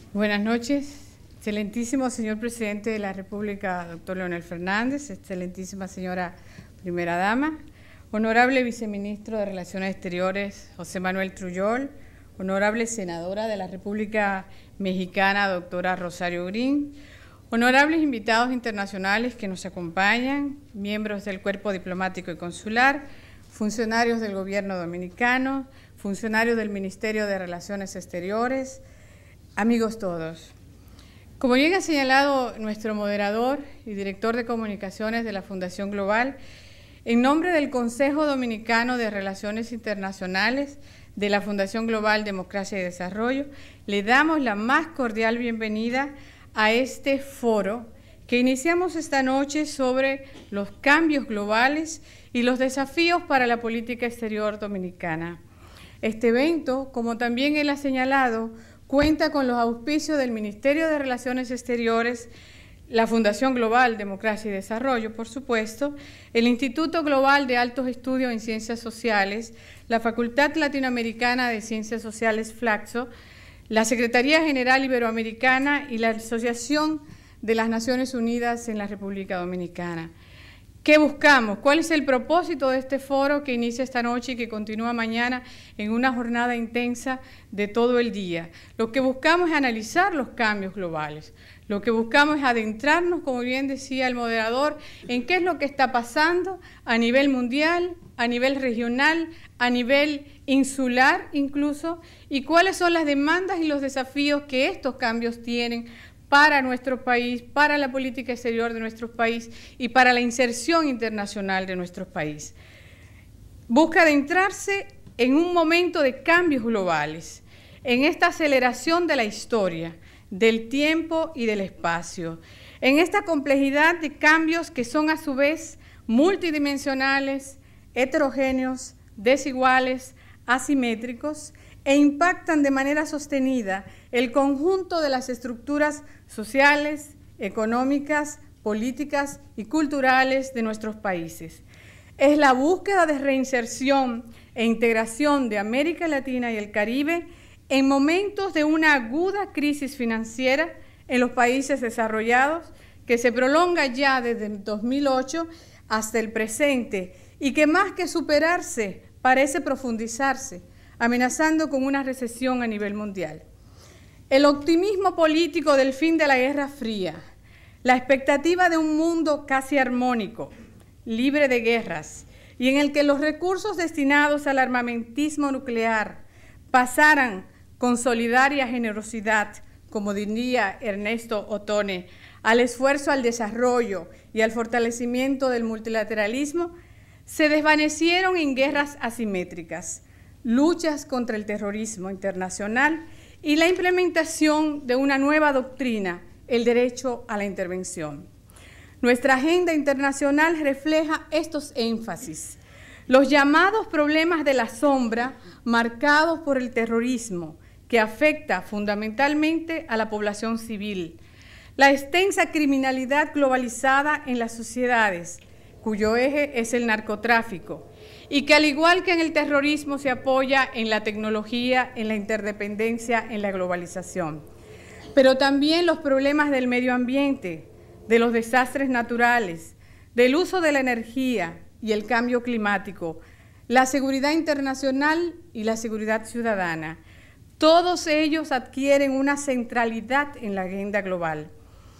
Buenas noches, excelentísimo señor presidente de la República, doctor Leonel Fernández, excelentísima señora primera dama, honorable viceministro de Relaciones Exteriores, José Manuel Trujol, honorable senadora de la República Mexicana, doctora Rosario Green, honorables invitados internacionales que nos acompañan, miembros del Cuerpo Diplomático y Consular, funcionarios del Gobierno Dominicano, funcionarios del Ministerio de Relaciones Exteriores, amigos todos. Como bien ha señalado nuestro moderador y director de comunicaciones de la Fundación Global, en nombre del Consejo Dominicano de Relaciones Internacionales de la Fundación Global Democracia y Desarrollo, le damos la más cordial bienvenida a este foro que iniciamos esta noche sobre los cambios globales y los desafíos para la política exterior dominicana. Este evento, como también él ha señalado, cuenta con los auspicios del Ministerio de Relaciones Exteriores, la Fundación Global Democracia y Desarrollo, por supuesto, el Instituto Global de Altos Estudios en Ciencias Sociales, la Facultad Latinoamericana de Ciencias Sociales Flaxo, la Secretaría General Iberoamericana y la Asociación de las Naciones Unidas en la República Dominicana. ¿Qué buscamos? ¿Cuál es el propósito de este foro que inicia esta noche y que continúa mañana en una jornada intensa de todo el día? Lo que buscamos es analizar los cambios globales. Lo que buscamos es adentrarnos, como bien decía el moderador, en qué es lo que está pasando a nivel mundial, a nivel regional, a nivel insular incluso, y cuáles son las demandas y los desafíos que estos cambios tienen para nuestro país, para la política exterior de nuestro país y para la inserción internacional de nuestro país. Busca adentrarse en un momento de cambios globales, en esta aceleración de la historia, del tiempo y del espacio, en esta complejidad de cambios que son a su vez multidimensionales, heterogéneos, desiguales, asimétricos, e impactan de manera sostenida el conjunto de las estructuras sociales, económicas, políticas y culturales de nuestros países. Es la búsqueda de reinserción e integración de América Latina y el Caribe en momentos de una aguda crisis financiera en los países desarrollados que se prolonga ya desde el 2008 hasta el presente y que más que superarse parece profundizarse, amenazando con una recesión a nivel mundial. El optimismo político del fin de la Guerra Fría, la expectativa de un mundo casi armónico, libre de guerras, y en el que los recursos destinados al armamentismo nuclear pasaran con solidaria generosidad, como diría Ernesto Ottone, al esfuerzo al desarrollo y al fortalecimiento del multilateralismo, se desvanecieron en guerras asimétricas, luchas contra el terrorismo internacional y la implementación de una nueva doctrina, el derecho a la intervención. Nuestra agenda internacional refleja estos énfasis, los llamados problemas de la sombra marcados por el terrorismo, que afecta fundamentalmente a la población civil, la extensa criminalidad globalizada en las sociedades, cuyo eje es el narcotráfico, y que al igual que en el terrorismo se apoya en la tecnología, en la interdependencia, en la globalización. Pero también los problemas del medio ambiente, de los desastres naturales, del uso de la energía y el cambio climático, la seguridad internacional y la seguridad ciudadana. Todos ellos adquieren una centralidad en la agenda global.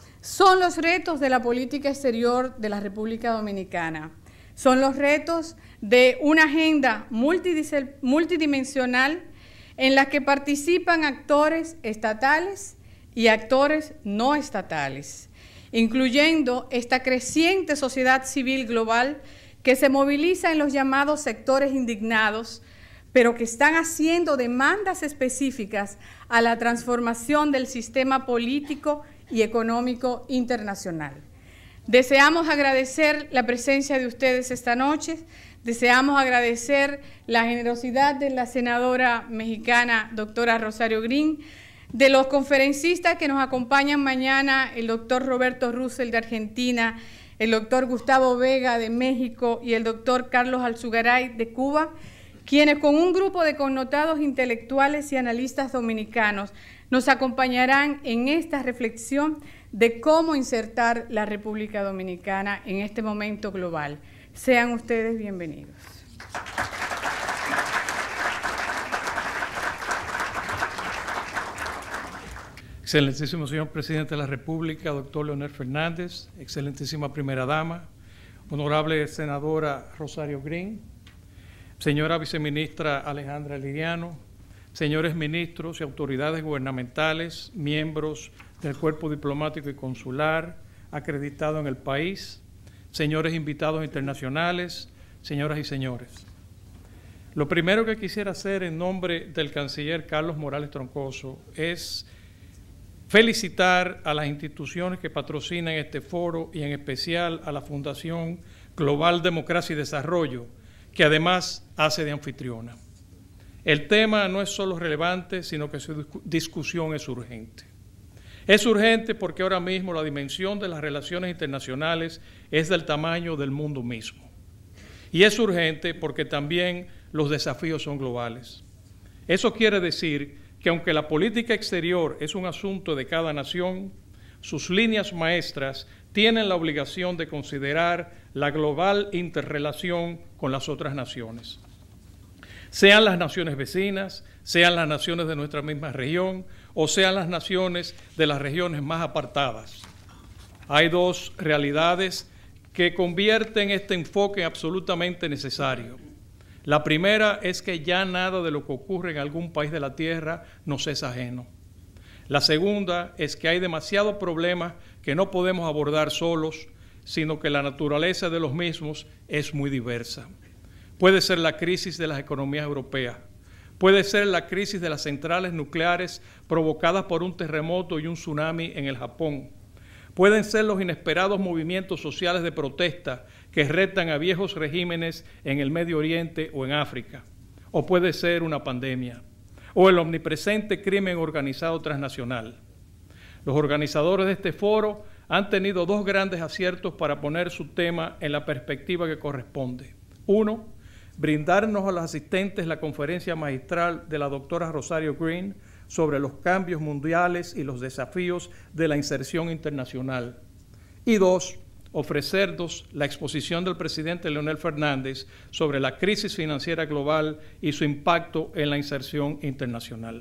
Son los retos de la política exterior de la República Dominicana. Son los retos de una agenda multidimensional en la que participan actores estatales y actores no estatales, incluyendo esta creciente sociedad civil global que se moviliza en los llamados sectores indignados, pero que están haciendo demandas específicas a la transformación del sistema político y económico internacional. Deseamos agradecer la presencia de ustedes esta noche, deseamos agradecer la generosidad de la senadora mexicana, doctora Rosario Green, de los conferencistas que nos acompañan mañana, el doctor Roberto Russell de Argentina, el doctor Gustavo Vega de México y el doctor Carlos Alzugaray de Cuba, quienes con un grupo de connotados intelectuales y analistas dominicanos nos acompañarán en esta reflexión de cómo insertar la República Dominicana en este momento global. Sean ustedes bienvenidos. Excelentísimo señor Presidente de la República, doctor Leonel Fernández, excelentísima Primera Dama, honorable senadora Rosario Green, señora viceministra Alejandra Liriano, señores ministros y autoridades gubernamentales, miembros del cuerpo diplomático y consular acreditado en el país, señores invitados internacionales, señoras y señores. Lo primero que quisiera hacer en nombre del canciller Carlos Morales Troncoso es felicitar a las instituciones que patrocinan este foro y en especial a la Fundación Global Democracia y Desarrollo, que además hace de anfitriona. El tema no es solo relevante, sino que su discusión es urgente. Es urgente porque ahora mismo la dimensión de las relaciones internacionales es del tamaño del mundo mismo. Y es urgente porque también los desafíos son globales. Eso quiere decir que aunque la política exterior es un asunto de cada nación, sus líneas maestras tienen la obligación de considerar la global interrelación con las otras naciones. Sean las naciones vecinas, sean las naciones de nuestra misma región o sean las naciones de las regiones más apartadas. Hay dos realidades que convierten este enfoque absolutamente necesario. La primera es que ya nada de lo que ocurre en algún país de la Tierra nos es ajeno. La segunda es que hay demasiados problemas que no podemos abordar solos, sino que la naturaleza de los mismos es muy diversa. Puede ser la crisis de las economías europeas, puede ser la crisis de las centrales nucleares provocadas por un terremoto y un tsunami en el Japón. Pueden ser los inesperados movimientos sociales de protesta que retan a viejos regímenes en el Medio Oriente o en África. O puede ser una pandemia. O el omnipresente crimen organizado transnacional. Los organizadores de este foro han tenido dos grandes aciertos para poner su tema en la perspectiva que corresponde. Uno, brindarnos a los asistentes la conferencia magistral de la doctora Rosario Green sobre los cambios mundiales y los desafíos de la inserción internacional. Y dos, ofrecernos la exposición del presidente Leonel Fernández sobre la crisis financiera global y su impacto en la inserción internacional.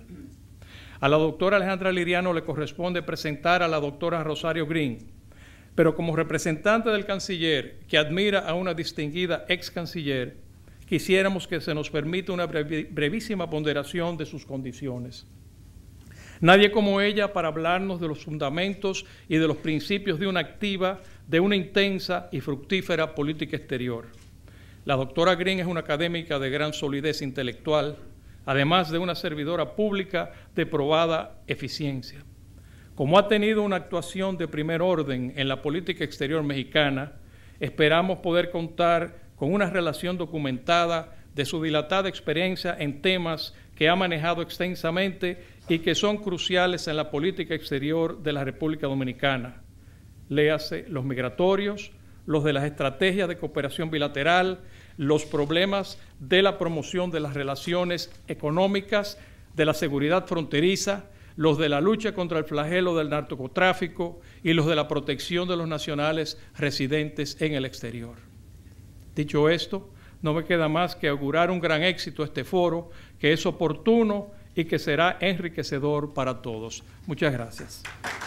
A la doctora Alejandra Liriano le corresponde presentar a la doctora Rosario Green, pero como representante del canciller que admira a una distinguida ex canciller, quisiéramos que se nos permita una brevísima ponderación de sus condiciones. Nadie como ella para hablarnos de los fundamentos y de los principios de una activa, de una intensa y fructífera política exterior. La doctora Green es una académica de gran solidez intelectual, además de una servidora pública de probada eficiencia. Como ha tenido una actuación de primer orden en la política exterior mexicana, esperamos poder contar con una relación documentada de su dilatada experiencia en temas que ha manejado extensamente y que son cruciales en la política exterior de la República Dominicana. Léase los migratorios, los de las estrategias de cooperación bilateral, los problemas de la promoción de las relaciones económicas, de la seguridad fronteriza, los de la lucha contra el flagelo del narcotráfico y los de la protección de los nacionales residentes en el exterior. Dicho esto, no me queda más que augurar un gran éxito a este foro, que es oportuno y que será enriquecedor para todos. Muchas gracias.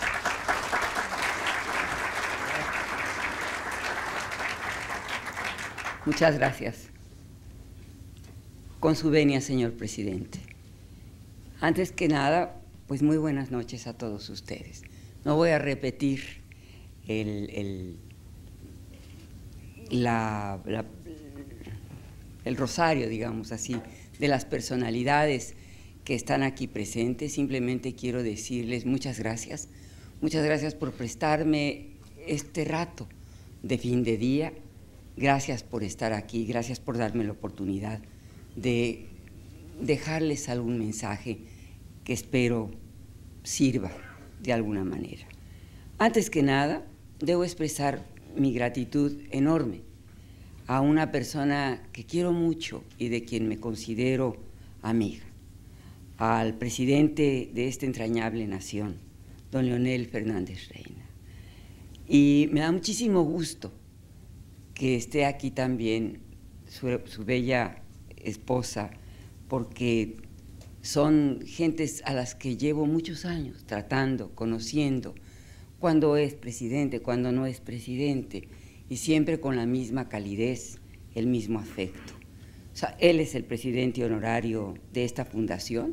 Muchas gracias. Con su venia, señor presidente. Antes que nada, pues muy buenas noches a todos ustedes. No voy a repetir el rosario, digamos así, de las personalidades que están aquí presentes. Simplemente quiero decirles muchas gracias por prestarme este rato de fin de día, gracias por estar aquí, gracias por darme la oportunidad de dejarles algún mensaje que espero sirva de alguna manera. Antes que nada, debo expresar mi gratitud enorme a una persona que quiero mucho y de quien me considero amiga, al presidente de esta entrañable nación, don Leonel Fernández Reina. Y me da muchísimo gusto que esté aquí también su bella esposa, porque son gentes a las que llevo muchos años tratando, conociendo, cuando es presidente, cuando no es presidente, y siempre con la misma calidez, el mismo afecto. O sea, él es el presidente honorario de esta fundación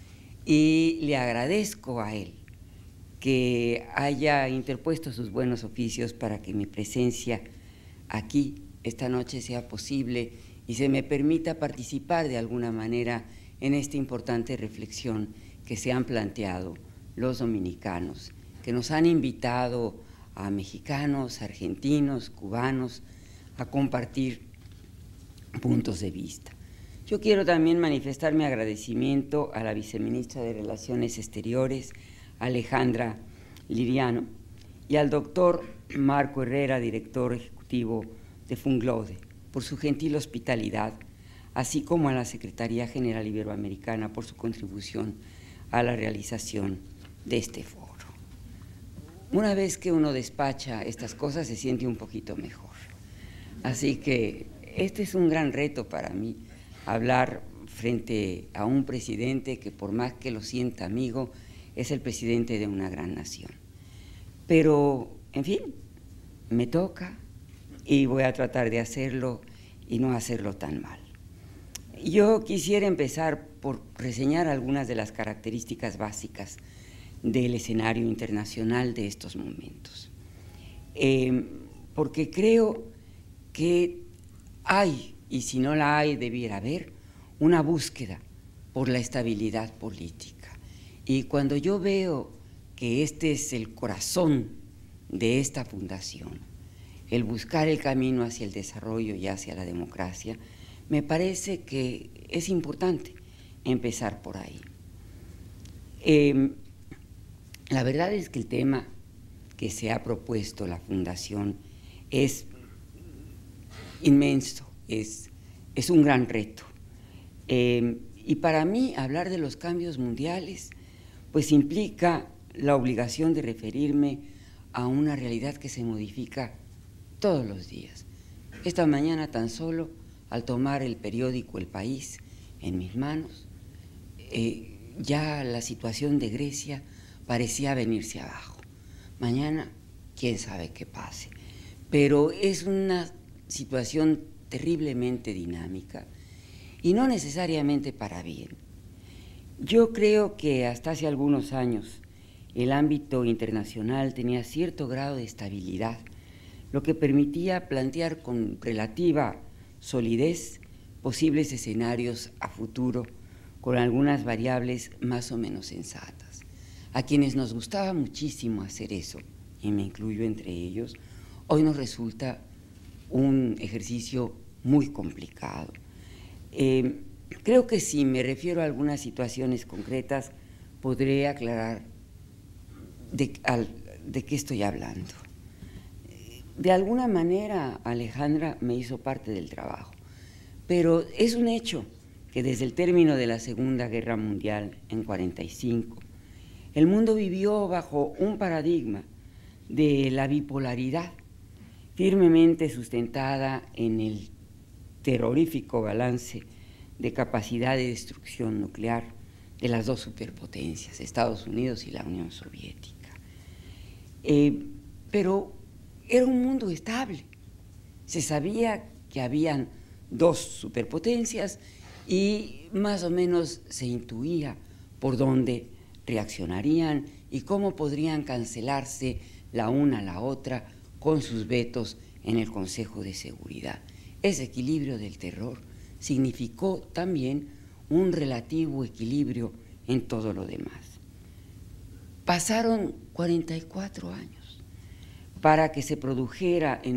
y le agradezco a él que haya interpuesto sus buenos oficios para que mi presencia aquí esta noche sea posible y se me permita participar de alguna manera en esta importante reflexión que se han planteado los dominicanos, que nos han invitado a mexicanos, argentinos, cubanos, a compartir puntos de vista. Yo quiero también manifestar mi agradecimiento a la viceministra de Relaciones Exteriores, Alejandra Liriano, y al doctor Marco Herrera, director ejecutivo de Funglode, por su gentil hospitalidad, así como a la Secretaría General Iberoamericana por su contribución a la realización de este foro. Una vez que uno despacha estas cosas se siente un poquito mejor. Así que este es un gran reto para mí, hablar frente a un presidente que por más que lo sienta amigo, es el presidente de una gran nación. Pero, en fin, me toca y voy a tratar de hacerlo y no hacerlo tan mal. Yo quisiera empezar por reseñar algunas de las características básicas del escenario internacional de estos momentos, porque creo que hay, y si no la hay, debiera haber, una búsqueda por la estabilidad política. Y cuando yo veo que este es el corazón de esta fundación, el buscar el camino hacia el desarrollo y hacia la democracia, me parece que es importante empezar por ahí. La verdad es que el tema que se ha propuesto la Fundación es inmenso, es un gran reto. Y para mí hablar de los cambios mundiales pues implica la obligación de referirme a una realidad que se modifica todos los días. Esta mañana tan solo, al tomar el periódico El País en mis manos, ya la situación de Grecia parecía venirse abajo. Mañana, quién sabe qué pase. Pero es una situación terriblemente dinámica y no necesariamente para bien. Yo creo que hasta hace algunos años el ámbito internacional tenía cierto grado de estabilidad, lo que permitía plantear con relativa solidez posibles escenarios a futuro con algunas variables más o menos sensatas. A quienes nos gustaba muchísimo hacer eso, y me incluyo entre ellos, hoy nos resulta un ejercicio muy complicado. Creo que si me refiero a algunas situaciones concretas, podré aclarar de qué estoy hablando. De alguna manera, Alejandra me hizo parte del trabajo, pero es un hecho que desde el término de la Segunda Guerra Mundial, en 1945, el mundo vivió bajo un paradigma de la bipolaridad, firmemente sustentada en el terrorífico balance de capacidad de destrucción nuclear de las dos superpotencias, Estados Unidos y la Unión Soviética. Pero era un mundo estable. Se sabía que habían dos superpotencias y más o menos se intuía por dónde reaccionarían y cómo podrían cancelarse la una a la otra con sus vetos en el Consejo de Seguridad. Ese equilibrio del terror significó también un relativo equilibrio en todo lo demás. Pasaron 44 años para que se produjera en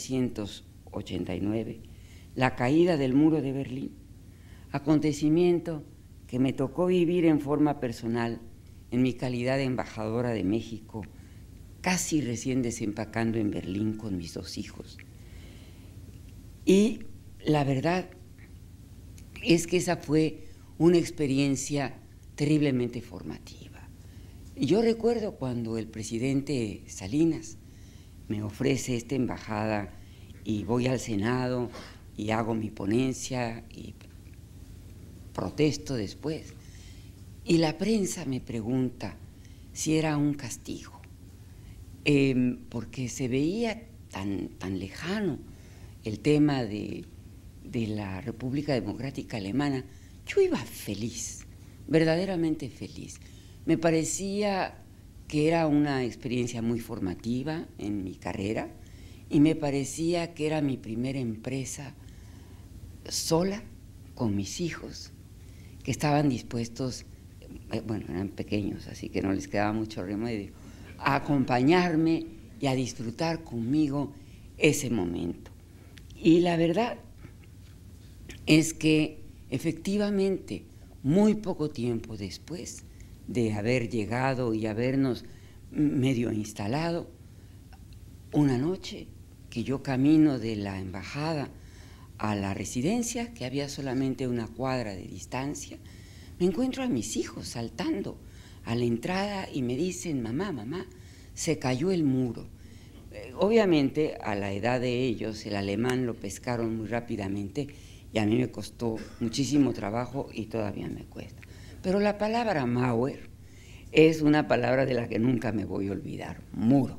1989 la caída del muro de Berlín, acontecimiento que me tocó vivir en forma personal en mi calidad de embajadora de México, casi recién desempacando en Berlín con mis dos hijos. Y la verdad es que esa fue una experiencia terriblemente formativa. Yo recuerdo cuando el presidente Salinas me ofrece esta embajada y voy al Senado y hago mi ponencia y protesto después. Y la prensa me pregunta si era un castigo, porque se veía tan lejano el tema de la República Democrática Alemana. Yo iba feliz, verdaderamente feliz. Me parecía que era una experiencia muy formativa en mi carrera y me parecía que era mi primera empresa sola, con mis hijos, que estaban dispuestos, bueno, eran pequeños, así que no les quedaba mucho remedio, a acompañarme y a disfrutar conmigo ese momento. Y la verdad es que efectivamente, muy poco tiempo después de haber llegado y habernos medio instalado, una noche que yo camino de la embajada a la residencia, que había solamente una cuadra de distancia, me encuentro a mis hijos saltando a la entrada y me dicen: mamá, se cayó el muro. Obviamente, a la edad de ellos, el alemán lo pescaron muy rápidamente y a mí me costó muchísimo trabajo y todavía me cuesta. Pero la palabra Mauer es una palabra de la que nunca me voy a olvidar, muro.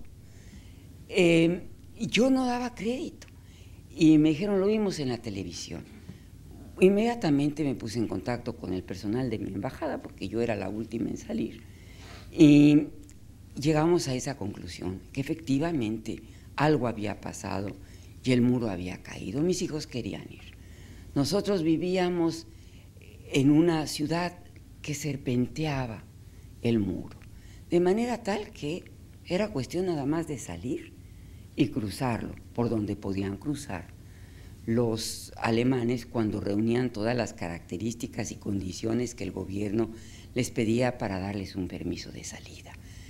Yo no daba crédito y me dijeron: lo vimos en la televisión. Inmediatamente me puse en contacto con el personal de mi embajada, porque yo era la última en salir, y llegamos a esa conclusión, que efectivamente algo había pasado y el muro había caído. Mis hijos querían ir. Nosotros vivíamos en una ciudad que serpenteaba el muro, de manera tal que era cuestión nada más de salir y cruzarlo por donde podían cruzar los alemanes cuando reunían todas las características y condiciones que el gobierno les pedía para darles un permiso de salida.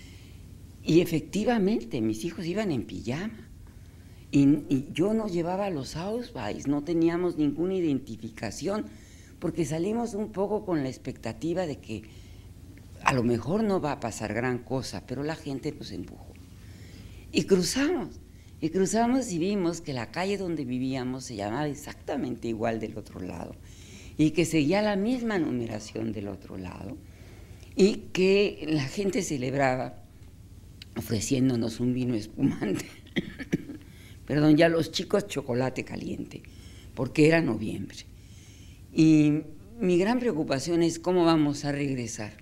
Y efectivamente mis hijos iban en pijama y yo no llevaba los Ausweis, no teníamos ninguna identificación, porque salimos un poco con la expectativa de que a lo mejor no va a pasar gran cosa, pero la gente nos empujó. Y cruzamos y vimos que la calle donde vivíamos se llamaba exactamente igual del otro lado y que seguía la misma numeración del otro lado y que la gente celebraba ofreciéndonos un vino espumante, perdón, ya los chicos chocolate caliente, porque era noviembre. Y mi gran preocupación es cómo vamos a regresar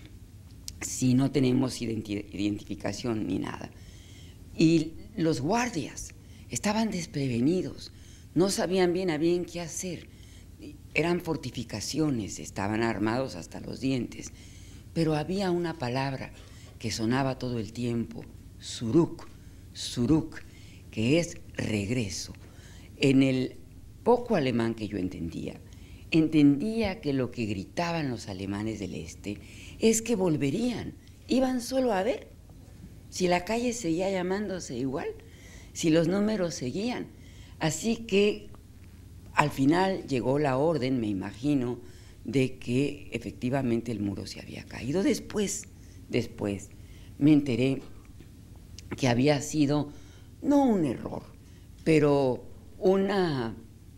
si no tenemos identificación ni nada. Y los guardias estaban desprevenidos, no sabían bien a bien qué hacer. Eran fortificaciones, estaban armados hasta los dientes, pero había una palabra que sonaba todo el tiempo: zurück, que es regreso. En el poco alemán que yo entendía que lo que gritaban los alemanes del este es que volverían, iban solo a ver si la calle seguía llamándose igual, si los números seguían. Así que al final llegó la orden, me imagino, de que efectivamente el muro se había caído. Después me enteré que había sido, no un error, pero una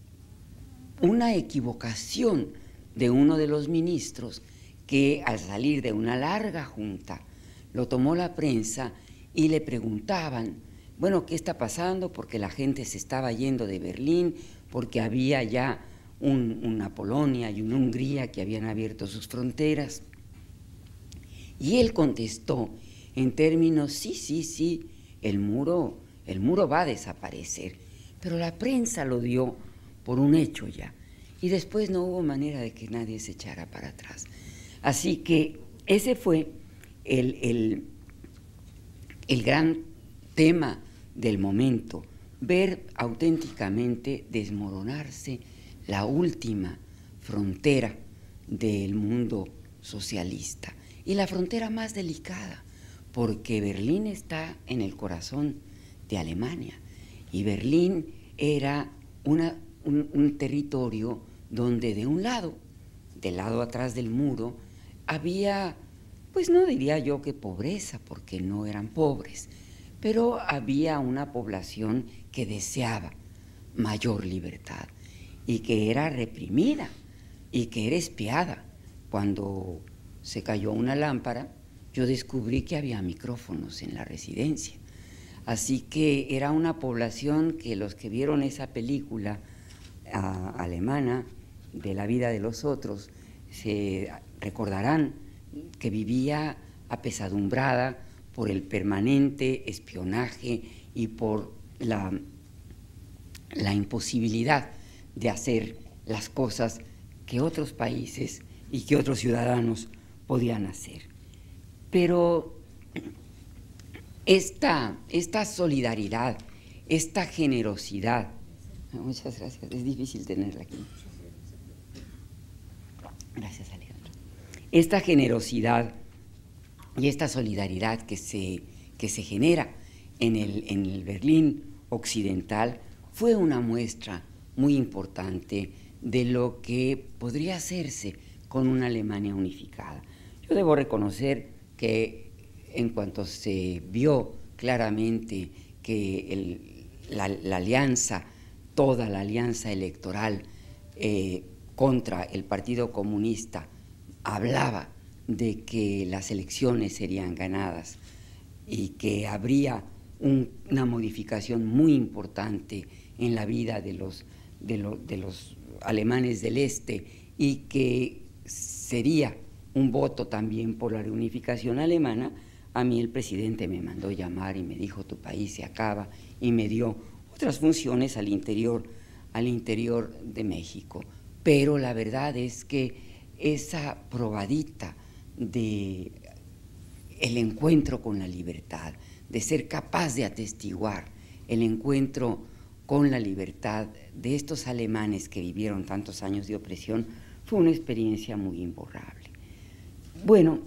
equivocación de uno de los ministros que al salir de una larga junta lo tomó la prensa y le preguntaban: bueno, ¿qué está pasando? Porque la gente se estaba yendo de Berlín, porque había ya una Polonia y una Hungría que habían abierto sus fronteras. Y él contestó en términos: sí, el muro va a desaparecer. Pero la prensa lo dio por un hecho ya, y después no hubo manera de que nadie se echara para atrás. Así que ese fue el gran tema del momento, ver auténticamente desmoronarse la última frontera del mundo socialista y la frontera más delicada, porque Berlín está en el corazón de Alemania y Berlín era una un territorio donde de un lado, del lado atrás del muro, había, pues no diría yo que pobreza, porque no eran pobres, pero había una población que deseaba mayor libertad y que era reprimida y que era espiada. Cuando se cayó una lámpara, yo descubrí que había micrófonos en la residencia. Así que era una población que los que vieron esa película alemana de la vida de los otros se recordarán que vivía apesadumbrada por el permanente espionaje y por la imposibilidad de hacer las cosas que otros países y que otros ciudadanos podían hacer. Pero esta solidaridad, esta generosidad, muchas gracias, es difícil tenerla aquí. Gracias, Alejandro. Esta generosidad y esta solidaridad que se genera en el Berlín occidental fue una muestra muy importante de lo que podría hacerse con una Alemania unificada. Yo debo reconocer que en cuanto se vio claramente que la alianza, toda la alianza electoral contra el Partido Comunista hablaba de que las elecciones serían ganadas y que habría una modificación muy importante en la vida de los alemanes del Este y que sería un voto también por la reunificación alemana, a mí el presidente me mandó llamar y me dijo: tu país se acaba, y me dio otras funciones al interior de México. Pero la verdad es que esa probadita de el encuentro con la libertad, de ser capaz de atestiguar el encuentro con la libertad de estos alemanes que vivieron tantos años de opresión, fue una experiencia muy imborrable. Bueno,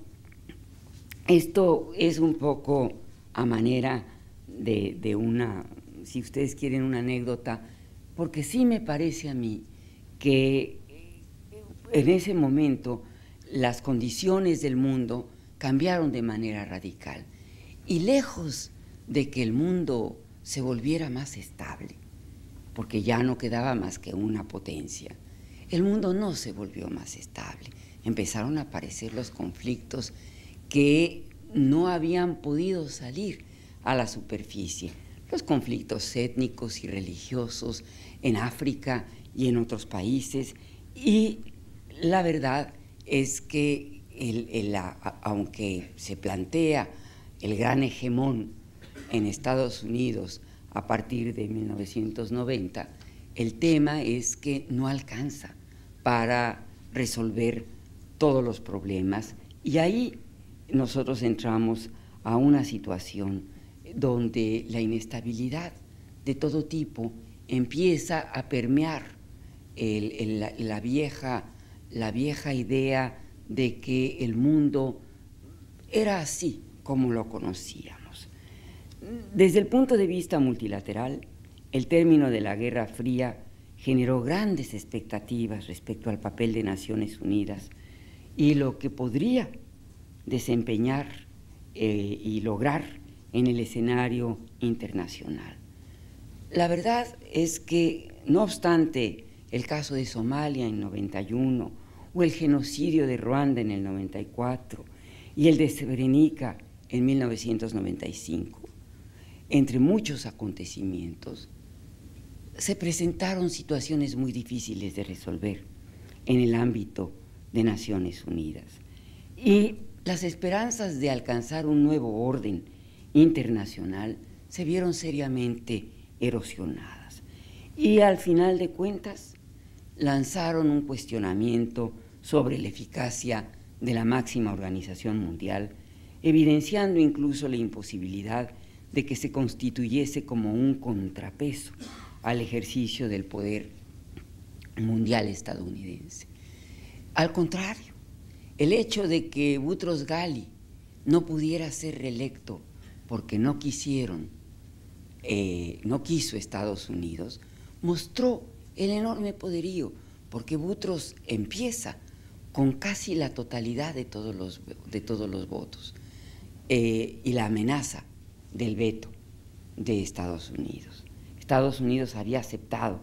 esto es un poco a manera de una, si ustedes quieren, una anécdota, porque sí me parece a mí que en ese momento las condiciones del mundo cambiaron de manera radical y lejos de que el mundo se volviera más estable, porque ya no quedaba más que una potencia, el mundo no se volvió más estable. Empezaron a aparecer los conflictos que no habían podido salir a la superficie, los conflictos étnicos y religiosos en África y en otros países, y la verdad es que aunque se plantea el gran hegemón en Estados Unidos a partir de 1990, el tema es que no alcanza para resolver todos los problemas, y ahí nosotros entramos a una situación donde la inestabilidad de todo tipo empieza a permear la vieja idea de que el mundo era así como lo conocíamos. Desde el punto de vista multilateral, el término de la Guerra Fría generó grandes expectativas respecto al papel de Naciones Unidas y lo que podría desempeñar y lograr en el escenario internacional. La verdad es que, no obstante el caso de Somalia en 91 o el genocidio de Ruanda en el 94 y el de Srebrenica en 1995, entre muchos acontecimientos, se presentaron situaciones muy difíciles de resolver en el ámbito de Naciones Unidas. Y las esperanzas de alcanzar un nuevo orden internacional se vieron seriamente erosionadas. Y al final de cuentas lanzaron un cuestionamiento sobre la eficacia de la máxima organización mundial, evidenciando incluso la imposibilidad de que se constituyese como un contrapeso al ejercicio del poder mundial estadounidense. Al contrario, el hecho de que Boutros Ghali no pudiera ser reelecto porque no quiso Estados Unidos, mostró el enorme poderío, porque Boutros empieza con casi la totalidad de todos los votos y la amenaza del veto de Estados Unidos. Estados Unidos había aceptado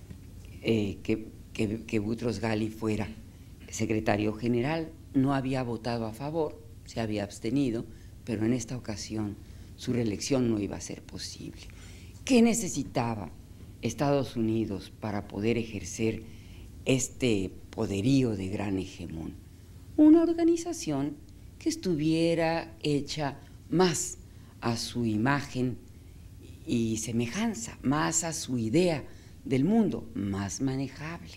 que Boutros Ghali fuera secretario general, no había votado a favor, se había abstenido, pero en esta ocasión su reelección no iba a ser posible. ¿Qué necesitaba Estados Unidos para poder ejercer este poderío de gran hegemón? Una organización que estuviera hecha más a su imagen y semejanza, más a su idea del mundo, más manejable,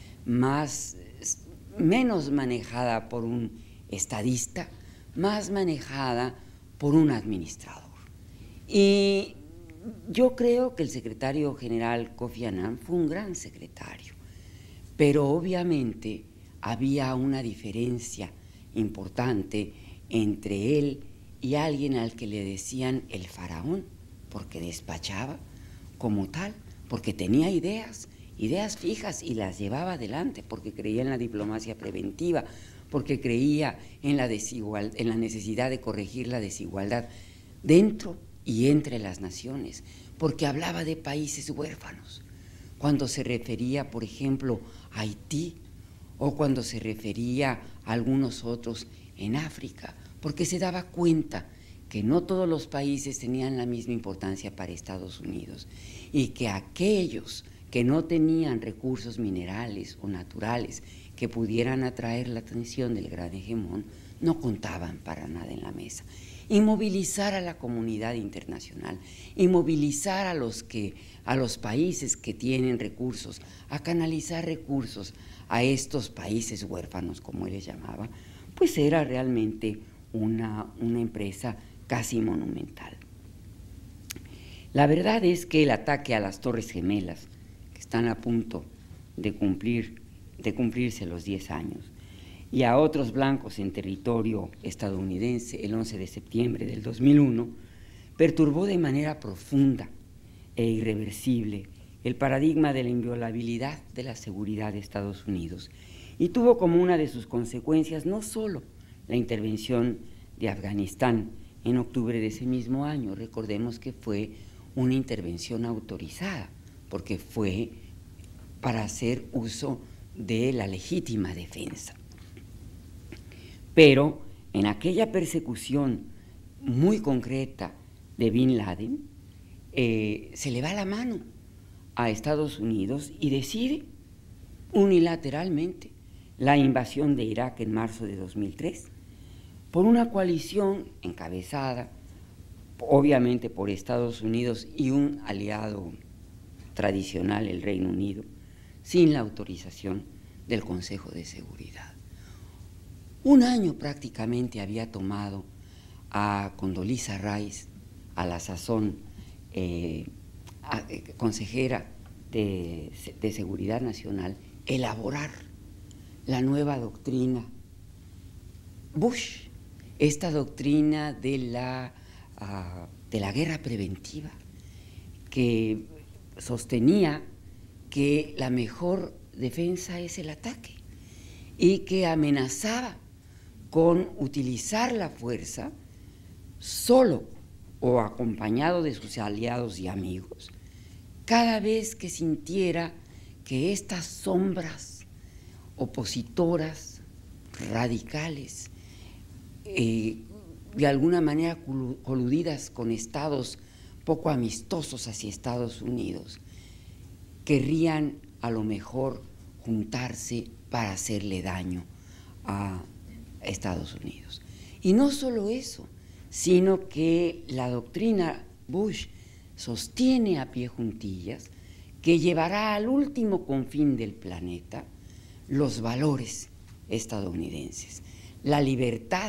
menos manejada por un estadista, más manejada por un administrador. Y yo creo que el secretario general Kofi Annan fue un gran secretario, pero obviamente había una diferencia importante entre él y alguien al que le decían el faraón, porque despachaba como tal, porque tenía ideas fijas y las llevaba adelante, porque creía en la diplomacia preventiva, porque creía en la necesidad de corregir la desigualdad dentro y entre las naciones, porque hablaba de países huérfanos, cuando se refería, por ejemplo, a Haití, o cuando se refería a algunos otros en África, porque se daba cuenta que no todos los países tenían la misma importancia para Estados Unidos y que aquellos que no tenían recursos minerales o naturales que pudieran atraer la atención del gran hegemón no contaban para nada en la mesa. Y movilizar a la comunidad internacional, y movilizar a los países que tienen recursos, a canalizar recursos a estos países huérfanos, como él les llamaba, pues era realmente una empresa casi monumental. La verdad es que el ataque a las Torres Gemelas, que están a punto de cumplirse los 10 años, y a otros blancos en territorio estadounidense el 11 de septiembre del 2001, perturbó de manera profunda e irreversible el paradigma de la inviolabilidad de la seguridad de Estados Unidos y tuvo como una de sus consecuencias no solo la intervención de Afganistán en octubre de ese mismo año, recordemos que fue una intervención autorizada, porque fue para hacer uso de la legítima defensa. Pero en aquella persecución muy concreta de Bin Laden, se le va la mano a Estados Unidos y decide unilateralmente la invasión de Irak en marzo de 2003 por una coalición encabezada obviamente por Estados Unidos y un aliado tradicional, el Reino Unido, sin la autorización del Consejo de Seguridad. Un año prácticamente había tomado a Condoleezza Rice, a la sazón consejera de Seguridad Nacional, elaborar la nueva doctrina Bush, esta doctrina de la guerra preventiva, que sostenía que la mejor defensa es el ataque y que amenazaba con utilizar la fuerza solo o acompañado de sus aliados y amigos cada vez que sintiera que estas sombras opositoras, radicales, de alguna manera coludidas con estados poco amistosos hacia Estados Unidos, querrían a lo mejor juntarse para hacerle daño a Estados Unidos. Y no solo eso, sino que la doctrina Bush sostiene a pie juntillas que llevará al último confín del planeta los valores estadounidenses, la libertad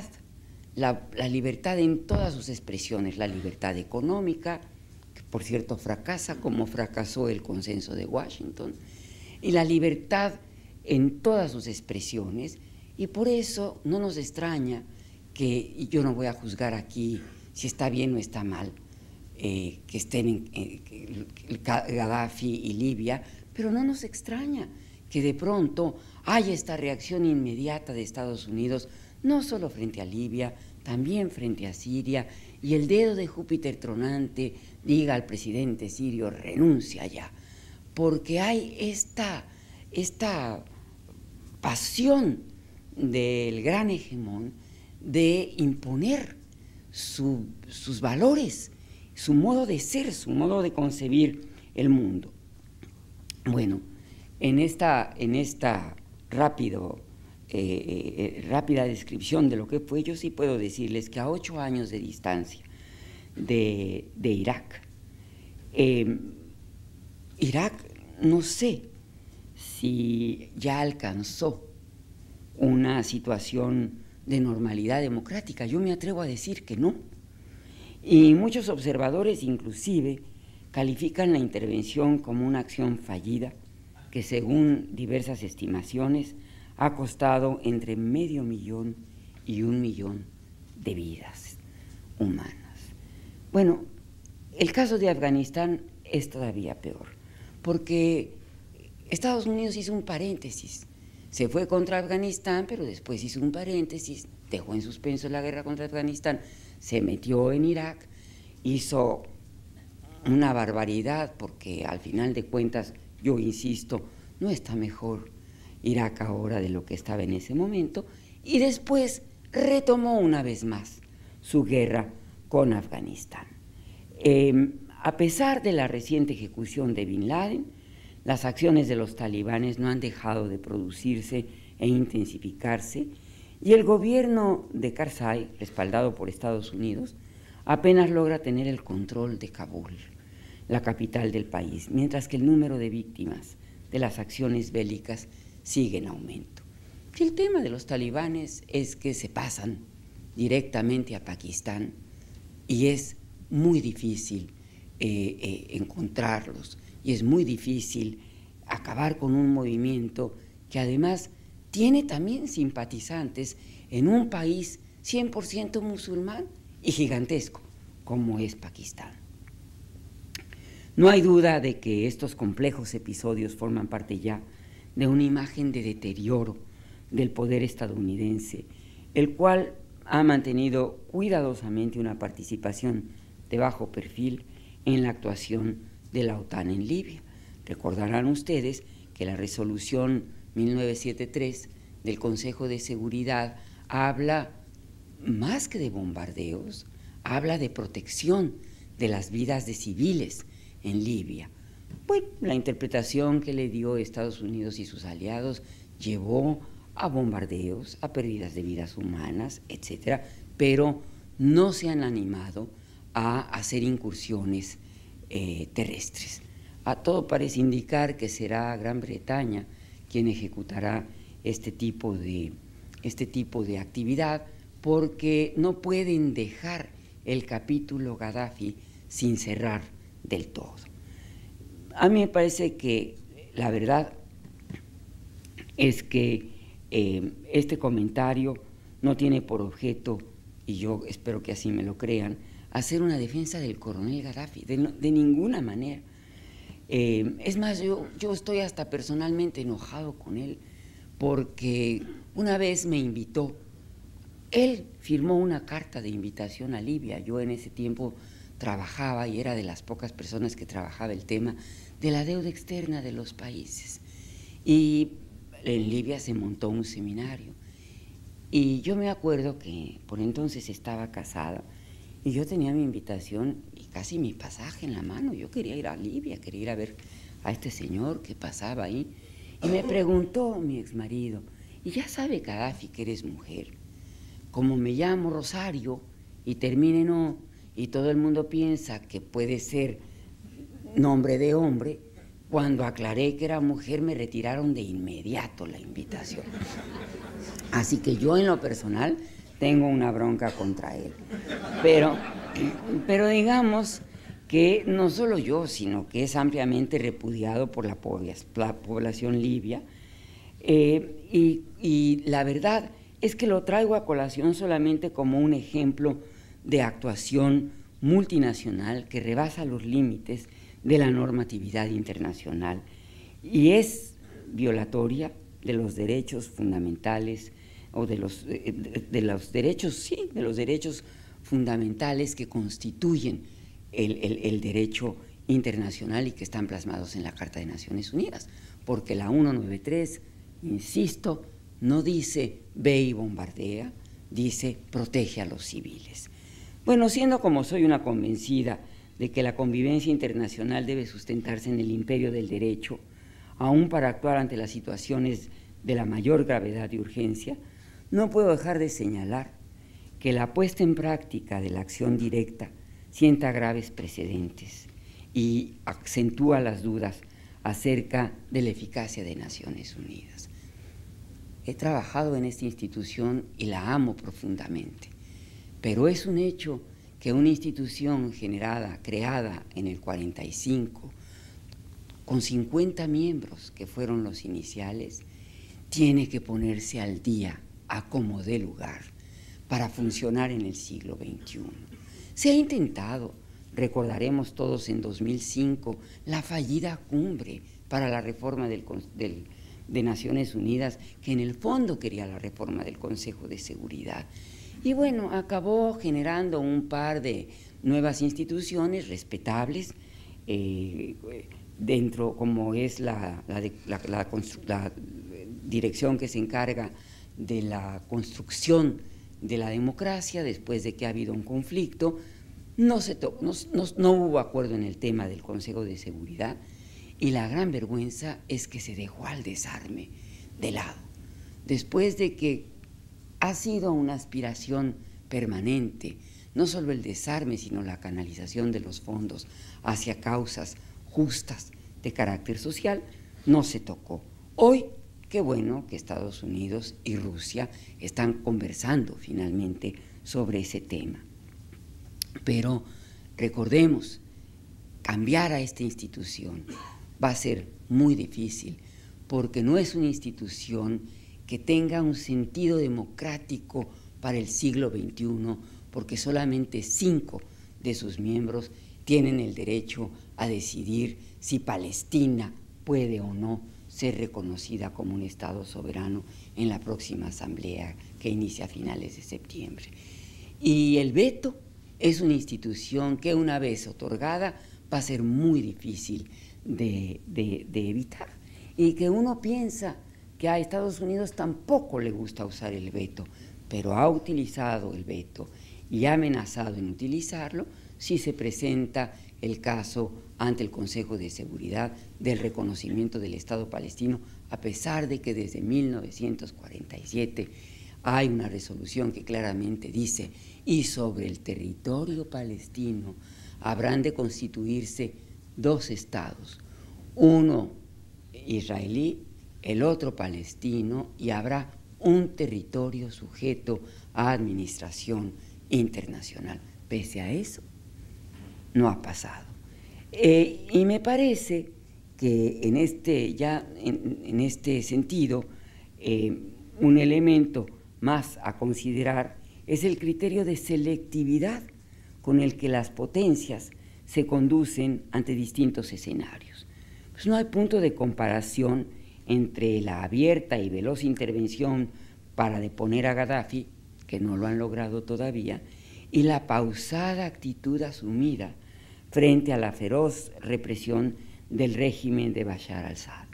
en todas sus expresiones, la libertad económica, que por cierto fracasa como fracasó el consenso de Washington, y la libertad en todas sus expresiones, y por eso no nos extraña que, y yo no voy a juzgar aquí si está bien o está mal, que estén Gaddafi y Libia, pero no nos extraña que de pronto haya esta reacción inmediata de Estados Unidos, no solo frente a Libia, también frente a Siria, y el dedo de Júpiter tronante diga al presidente sirio, renuncia ya, porque hay esta pasión del gran hegemón de imponer sus valores, su modo de ser, su modo de concebir el mundo. Bueno, en esta rápida descripción de lo que fue, yo sí puedo decirles que a 8 años de distancia de Irak, Irak no sé si ya alcanzó una situación de normalidad democrática, yo me atrevo a decir que no, y muchos observadores inclusive califican la intervención como una acción fallida que según diversas estimaciones ha costado entre 500,000 y 1 millón de vidas humanas. Bueno, el caso de Afganistán es todavía peor, porque Estados Unidos hizo un paréntesis, se fue contra Afganistán, pero después hizo un paréntesis, dejó en suspenso la guerra contra Afganistán, se metió en Irak, hizo una barbaridad, porque al final de cuentas, yo insisto, no está mejor Irak ahora de lo que estaba en ese momento, y después retomó una vez más su guerra con Afganistán. A pesar de la reciente ejecución de Bin Laden, las acciones de los talibanes no han dejado de producirse e intensificarse, y el gobierno de Karzai, respaldado por Estados Unidos, apenas logra tener el control de Kabul, la capital del país, mientras que el número de víctimas de las acciones bélicas sigue en aumento. El tema de los talibanes es que se pasan directamente a Pakistán y es muy difícil encontrarlos, y es muy difícil acabar con un movimiento que además tiene también simpatizantes en un país 100% musulmán y gigantesco como es Pakistán. No hay duda de que estos complejos episodios forman parte ya de una imagen de deterioro del poder estadounidense, el cual ha mantenido cuidadosamente una participación de bajo perfil en la actuación de la OTAN en Libia. Recordarán ustedes que la resolución 1973 del Consejo de Seguridad habla más que de bombardeos, habla de protección de las vidas de civiles en Libia. Bueno, la interpretación que le dio Estados Unidos y sus aliados llevó a bombardeos, a pérdidas de vidas humanas, etcétera, pero no se han animado a hacer incursiones terrestres. A todo parece indicar que será Gran Bretaña quien ejecutará este tipo de actividad, porque no pueden dejar el capítulo Gaddafi sin cerrar del todo. A mí me parece que la verdad es que este comentario no tiene por objeto, y yo espero que así me lo crean, hacer una defensa del coronel Gaddafi, de ninguna manera. Es más, yo estoy hasta personalmente enojado con él, porque una vez me invitó, él firmó una carta de invitación a Libia. Yo en ese tiempo trabajaba y era de las pocas personas que trabajaba el tema de la deuda externa de los países. Y en Libia se montó un seminario. Y yo me acuerdo que por entonces estaba casada y yo tenía mi invitación y casi mi pasaje en la mano. Yo quería ir a Libia, quería ir a ver a este señor que pasaba ahí. Y me preguntó mi exmarido, y ya sabe Gaddafi que eres mujer. Como me llamo Rosario y termine no, y todo el mundo piensa que puede ser nombre de hombre, cuando aclaré que era mujer me retiraron de inmediato la invitación. Así que yo en lo personal tengo una bronca contra él. Pero digamos que no solo yo, sino que es ampliamente repudiado por la población libia, y la verdad es que lo traigo a colación solamente como un ejemplo de actuación multinacional que rebasa los límites de la normatividad internacional y es violatoria de los derechos fundamentales o de los derechos fundamentales que constituyen el derecho internacional y que están plasmados en la Carta de Naciones Unidas, porque la 193, insisto, no dice ve y bombardea, dice protege a los civiles. Bueno, siendo como soy una convencida de que la convivencia internacional debe sustentarse en el imperio del derecho, aún para actuar ante las situaciones de la mayor gravedad y urgencia, no puedo dejar de señalar que la puesta en práctica de la acción directa sienta graves precedentes y acentúa las dudas acerca de la eficacia de Naciones Unidas. He trabajado en esta institución y la amo profundamente, pero es un hecho que una institución creada en el 45, con 50 miembros que fueron los iniciales, tiene que ponerse al día a como dé lugar para funcionar en el siglo XXI. Se ha intentado, recordaremos todos en 2005, la fallida cumbre para la reforma de Naciones Unidas, que en el fondo quería la reforma del Consejo de Seguridad. Y bueno, acabó generando un par de nuevas instituciones respetables, dentro como es la dirección que se encarga de la construcción de la democracia después de que ha habido un conflicto. No hubo acuerdo en el tema del Consejo de Seguridad y la gran vergüenza es que se dejó al desarme de lado, después de que ha sido una aspiración permanente, no solo el desarme, sino la canalización de los fondos hacia causas justas de carácter social, no se tocó. Hoy, qué bueno que Estados Unidos y Rusia están conversando finalmente sobre ese tema. Pero recordemos, cambiar a esta institución va a ser muy difícil, porque no es una institución que tenga un sentido democrático para el siglo XXI, porque solamente 5 de sus miembros tienen el derecho a decidir si Palestina puede o no ser reconocida como un Estado soberano en la próxima asamblea que inicia a finales de septiembre. Y el veto es una institución que una vez otorgada va a ser muy difícil de evitar, y que uno piensa que a Estados Unidos tampoco le gusta usar el veto, pero ha utilizado el veto y ha amenazado en utilizarlo si se presenta el caso ante el Consejo de Seguridad del reconocimiento del Estado palestino, a pesar de que desde 1947 hay una resolución que claramente dice: y sobre el territorio palestino habrán de constituirse 2 estados, uno israelí, el otro palestino, y habrá un territorio sujeto a administración internacional. Pese a eso, no ha pasado. Y me parece que en este sentido, un elemento más a considerar es el criterio de selectividad con el que las potencias se conducen ante distintos escenarios. Pues no hay punto de comparación entre la abierta y veloz intervención para deponer a Gaddafi, que no lo han logrado todavía, y la pausada actitud asumida frente a la feroz represión del régimen de Bashar al-Assad.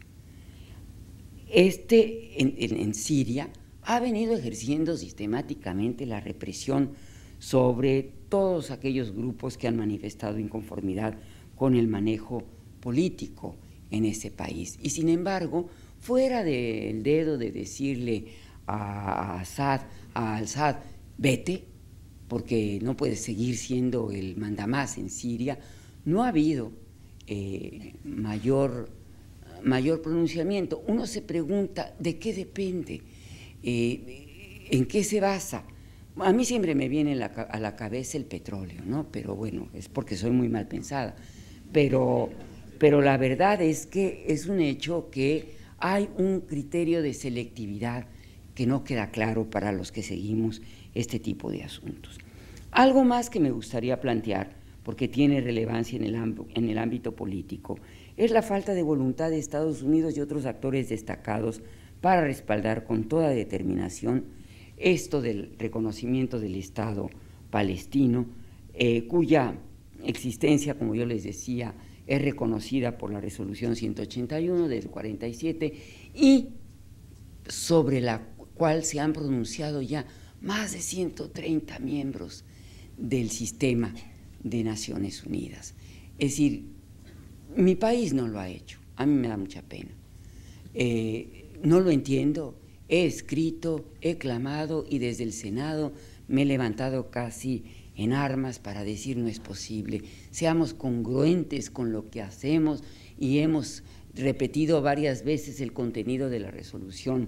En Siria ha venido ejerciendo sistemáticamente la represión sobre todos aquellos grupos que han manifestado inconformidad con el manejo político en ese país. Y sin embargo, fuera del dedo de decirle a al-Assad, vete, porque no puedes seguir siendo el mandamás en Siria, no ha habido mayor pronunciamiento. Uno se pregunta, ¿de qué depende? ¿En qué se basa? A mí siempre me viene a la cabeza el petróleo, ¿no? Pero bueno, es porque soy muy mal pensada. Pero la verdad es que es un hecho que hay un criterio de selectividad que no queda claro para los que seguimos este tipo de asuntos. Algo más que me gustaría plantear, porque tiene relevancia en el ámbito político, es la falta de voluntad de Estados Unidos y otros actores destacados para respaldar con toda determinación esto del reconocimiento del Estado palestino, cuya existencia, como yo les decía, es reconocida por la resolución 181 del 47 y sobre la cual se han pronunciado ya más de 130 miembros del sistema de Naciones Unidas. Es decir, mi país no lo ha hecho, a mí me da mucha pena. No lo entiendo, he escrito, he clamado y desde el Senado me he levantado casi en armas para decir no es posible, seamos congruentes con lo que hacemos y hemos repetido varias veces el contenido de la resolución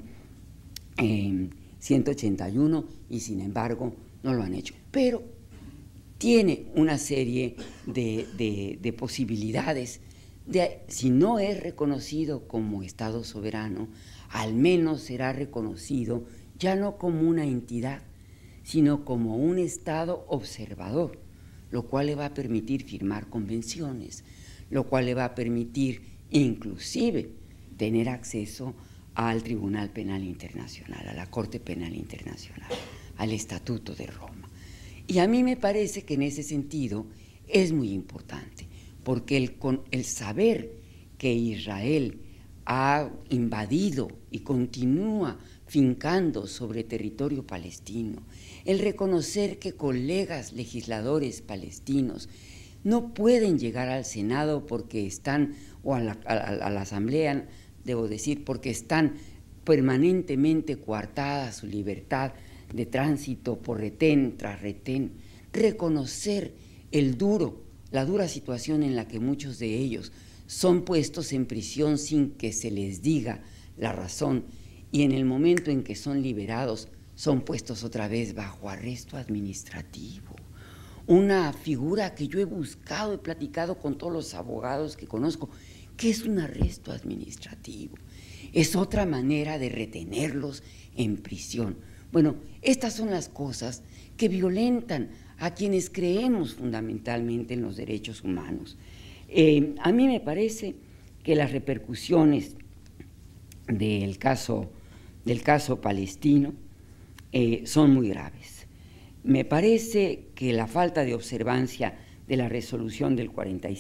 181 y sin embargo no lo han hecho. Pero tiene una serie de posibilidades, si no es reconocido como Estado soberano, al menos será reconocido ya no como una entidad, sino como un Estado observador, lo cual le va a permitir firmar convenciones, lo cual le va a permitir inclusive tener acceso al Tribunal Penal Internacional, a la Corte Penal Internacional, al Estatuto de Roma. Y a mí me parece que en ese sentido es muy importante, porque el saber que Israel ha invadido y continúa fincando sobre territorio palestino, el reconocer que colegas legisladores palestinos no pueden llegar al Senado porque están, o a la Asamblea, debo decir, porque están permanentemente coartada su libertad de tránsito por retén tras retén, reconocer la dura situación en la que muchos de ellos son puestos en prisión sin que se les diga la razón y en el momento en que son liberados son puestos otra vez bajo arresto administrativo. Una figura que yo he buscado, he platicado con todos los abogados que conozco. ¿Qué es un arresto administrativo? Es otra manera de retenerlos en prisión. Bueno, estas son las cosas que violentan a quienes creemos fundamentalmente en los derechos humanos. A mí me parece que las repercusiones del caso palestino son muy graves. Me parece que la falta de observancia de la resolución del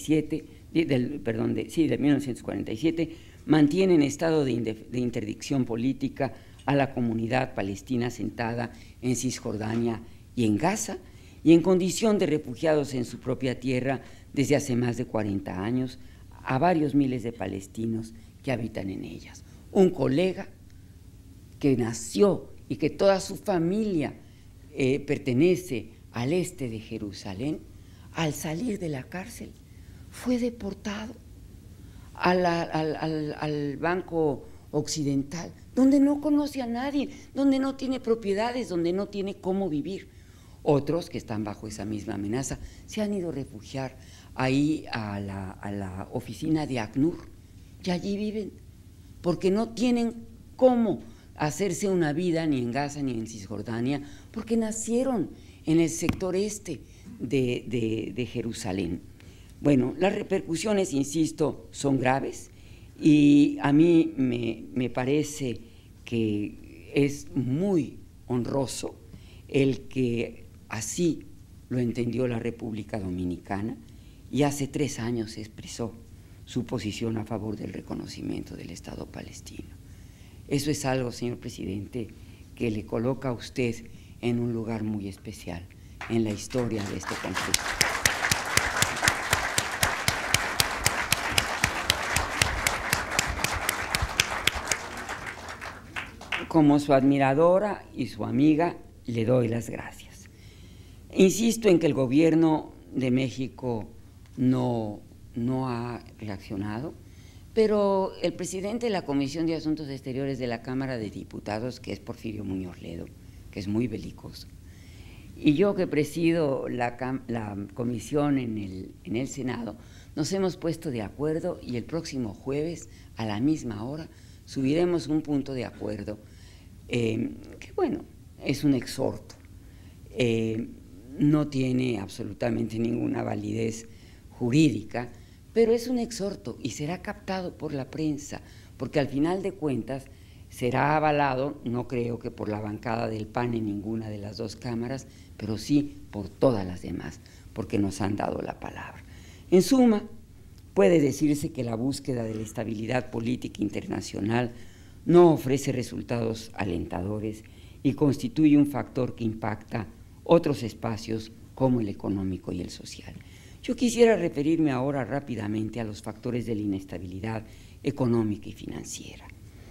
1947 mantiene en estado de interdicción política a la comunidad palestina asentada en Cisjordania y en Gaza y en condición de refugiados en su propia tierra desde hace más de 40 años a varios miles de palestinos que habitan en ellas. Un colega que nació y que toda su familia pertenece al este de Jerusalén, al salir de la cárcel fue deportado al Banco Occidental, donde no conoce a nadie, donde no tiene propiedades, donde no tiene cómo vivir. Otros que están bajo esa misma amenaza se han ido a refugiar ahí a la oficina de ACNUR y allí viven, porque no tienen cómo hacerse una vida ni en Gaza ni en Cisjordania, porque nacieron en el sector este de Jerusalén. Bueno, las repercusiones, insisto, son graves y a mí me parece que es muy honroso el que así lo entendió la República Dominicana y hace 3 años expresó su posición a favor del reconocimiento del Estado palestino. Eso es algo, señor presidente, que le coloca a usted en un lugar muy especial en la historia de este conflicto. Como su admiradora y su amiga, le doy las gracias. Insisto en que el gobierno de México no ha reaccionado, pero el presidente de la Comisión de Asuntos Exteriores de la Cámara de Diputados, que es Porfirio Muñoz Ledo, que es muy belicoso, y yo que presido la comisión en el Senado, nos hemos puesto de acuerdo y el próximo jueves a la misma hora subiremos un punto de acuerdo que, bueno, es un exhorto. no tiene absolutamente ninguna validez jurídica, pero es un exhorto y será captado por la prensa, porque al final de cuentas será avalado, no creo que por la bancada del PAN en ninguna de las dos cámaras, pero sí por todas las demás, porque nos han dado la palabra. En suma, puede decirse que la búsqueda de la estabilidad política internacional no ofrece resultados alentadores y constituye un factor que impacta otros espacios como el económico y el social. Yo quisiera referirme ahora rápidamente a los factores de la inestabilidad económica y financiera.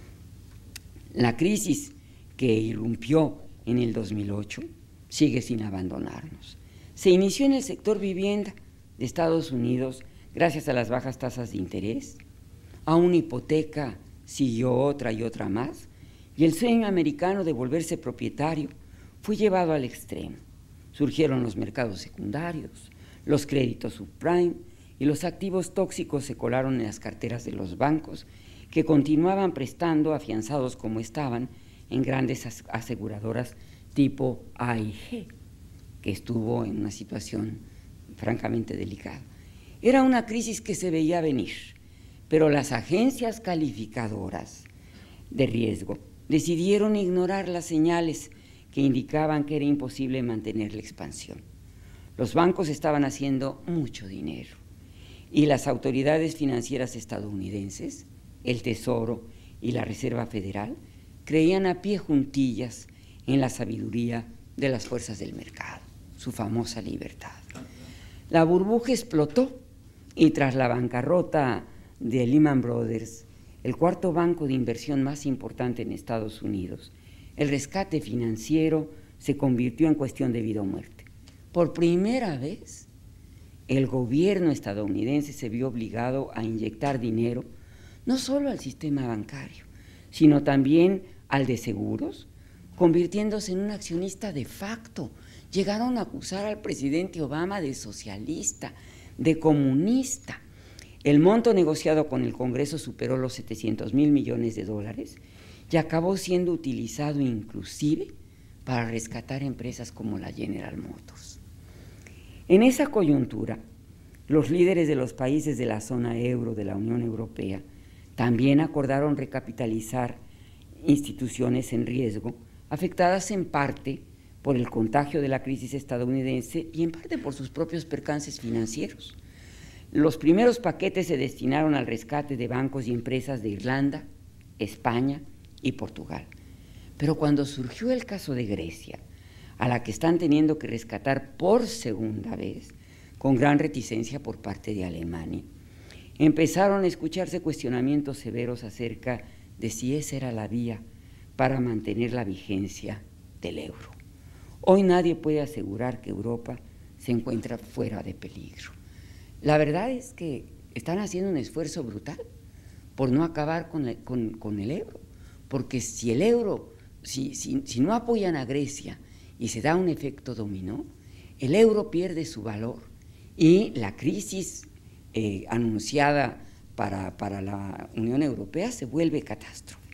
La crisis que irrumpió en el 2008 sigue sin abandonarnos. Se inició en el sector vivienda de Estados Unidos gracias a las bajas tasas de interés, a una hipoteca siguió otra y otra más, y el sueño americano de volverse propietario fue llevado al extremo. Surgieron los mercados secundarios, los créditos subprime y los activos tóxicos se colaron en las carteras de los bancos, que continuaban prestando afianzados como estaban en grandes aseguradoras tipo AIG, que estuvo en una situación francamente delicada. Era una crisis que se veía venir, pero las agencias calificadoras de riesgo decidieron ignorar las señales que indicaban que era imposible mantener la expansión. Los bancos estaban haciendo mucho dinero y las autoridades financieras estadounidenses, el Tesoro y la Reserva Federal, creían a pie juntillas en la sabiduría de las fuerzas del mercado, su famosa libertad. La burbuja explotó y tras la bancarrota de Lehman Brothers, el cuarto banco de inversión más importante en Estados Unidos, el rescate financiero se convirtió en cuestión de vida o muerte. Por primera vez, el gobierno estadounidense se vio obligado a inyectar dinero no solo al sistema bancario, sino también al de seguros, convirtiéndose en un accionista de facto. Llegaron a acusar al presidente Obama de socialista, de comunista. El monto negociado con el Congreso superó los 700,000 millones de dólares y acabó siendo utilizado inclusive para rescatar empresas como la General Motors. En esa coyuntura, los líderes de los países de la zona euro de la Unión Europea también acordaron recapitalizar instituciones en riesgo, afectadas en parte por el contagio de la crisis estadounidense y en parte por sus propios percances financieros. Los primeros paquetes se destinaron al rescate de bancos y empresas de Irlanda, España y Portugal. Pero cuando surgió el caso de Grecia, a la que están teniendo que rescatar por segunda vez, con gran reticencia por parte de Alemania, empezaron a escucharse cuestionamientos severos acerca de si esa era la vía para mantener la vigencia del euro. Hoy nadie puede asegurar que Europa se encuentra fuera de peligro. La verdad es que están haciendo un esfuerzo brutal por no acabar con el euro, porque si el euro, si no apoyan a Grecia y se da un efecto dominó, el euro pierde su valor y la crisis anunciada para la Unión Europea se vuelve catástrofe.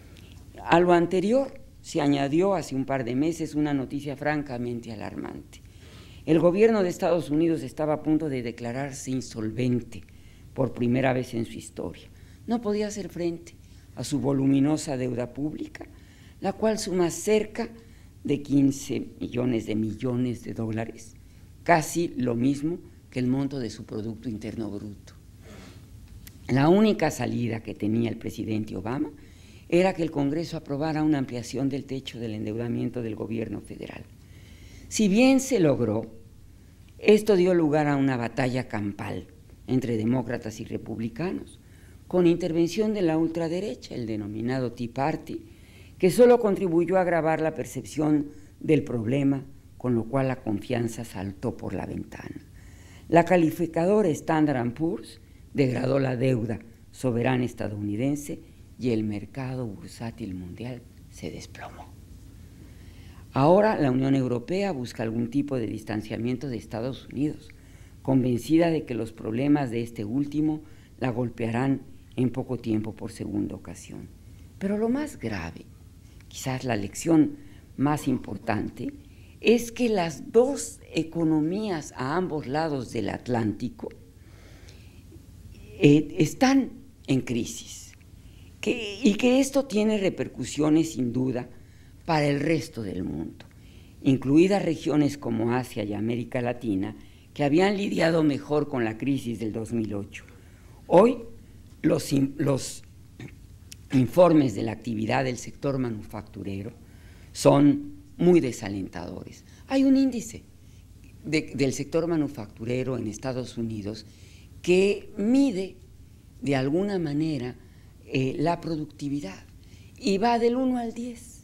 A lo anterior se añadió hace un par de meses una noticia francamente alarmante. El gobierno de Estados Unidos estaba a punto de declararse insolvente por primera vez en su historia. No podía hacer frente a su voluminosa deuda pública, la cual suma cerca de 15 millones de dólares, casi lo mismo que el monto de su Producto Interno Bruto. La única salida que tenía el presidente Obama era que el Congreso aprobara una ampliación del techo del endeudamiento del gobierno federal. Si bien se logró, esto dio lugar a una batalla campal entre demócratas y republicanos, con intervención de la ultraderecha, el denominado Tea Party, que solo contribuyó a agravar la percepción del problema, con lo cual la confianza saltó por la ventana. La calificadora Standard & Poor's degradó la deuda soberana estadounidense y el mercado bursátil mundial se desplomó. Ahora la Unión Europea busca algún tipo de distanciamiento de Estados Unidos, convencida de que los problemas de este último la golpearán en poco tiempo por segunda ocasión. Pero lo más grave, quizás la lección más importante, es que las dos economías a ambos lados del Atlántico están en crisis, y que esto tiene repercusiones sin duda para el resto del mundo, incluidas regiones como Asia y América Latina, que habían lidiado mejor con la crisis del 2008. Hoy los informes de la actividad del sector manufacturero son muy desalentadores. Hay un índice del sector manufacturero en Estados Unidos que mide de alguna manera la productividad y va del 1 al 10.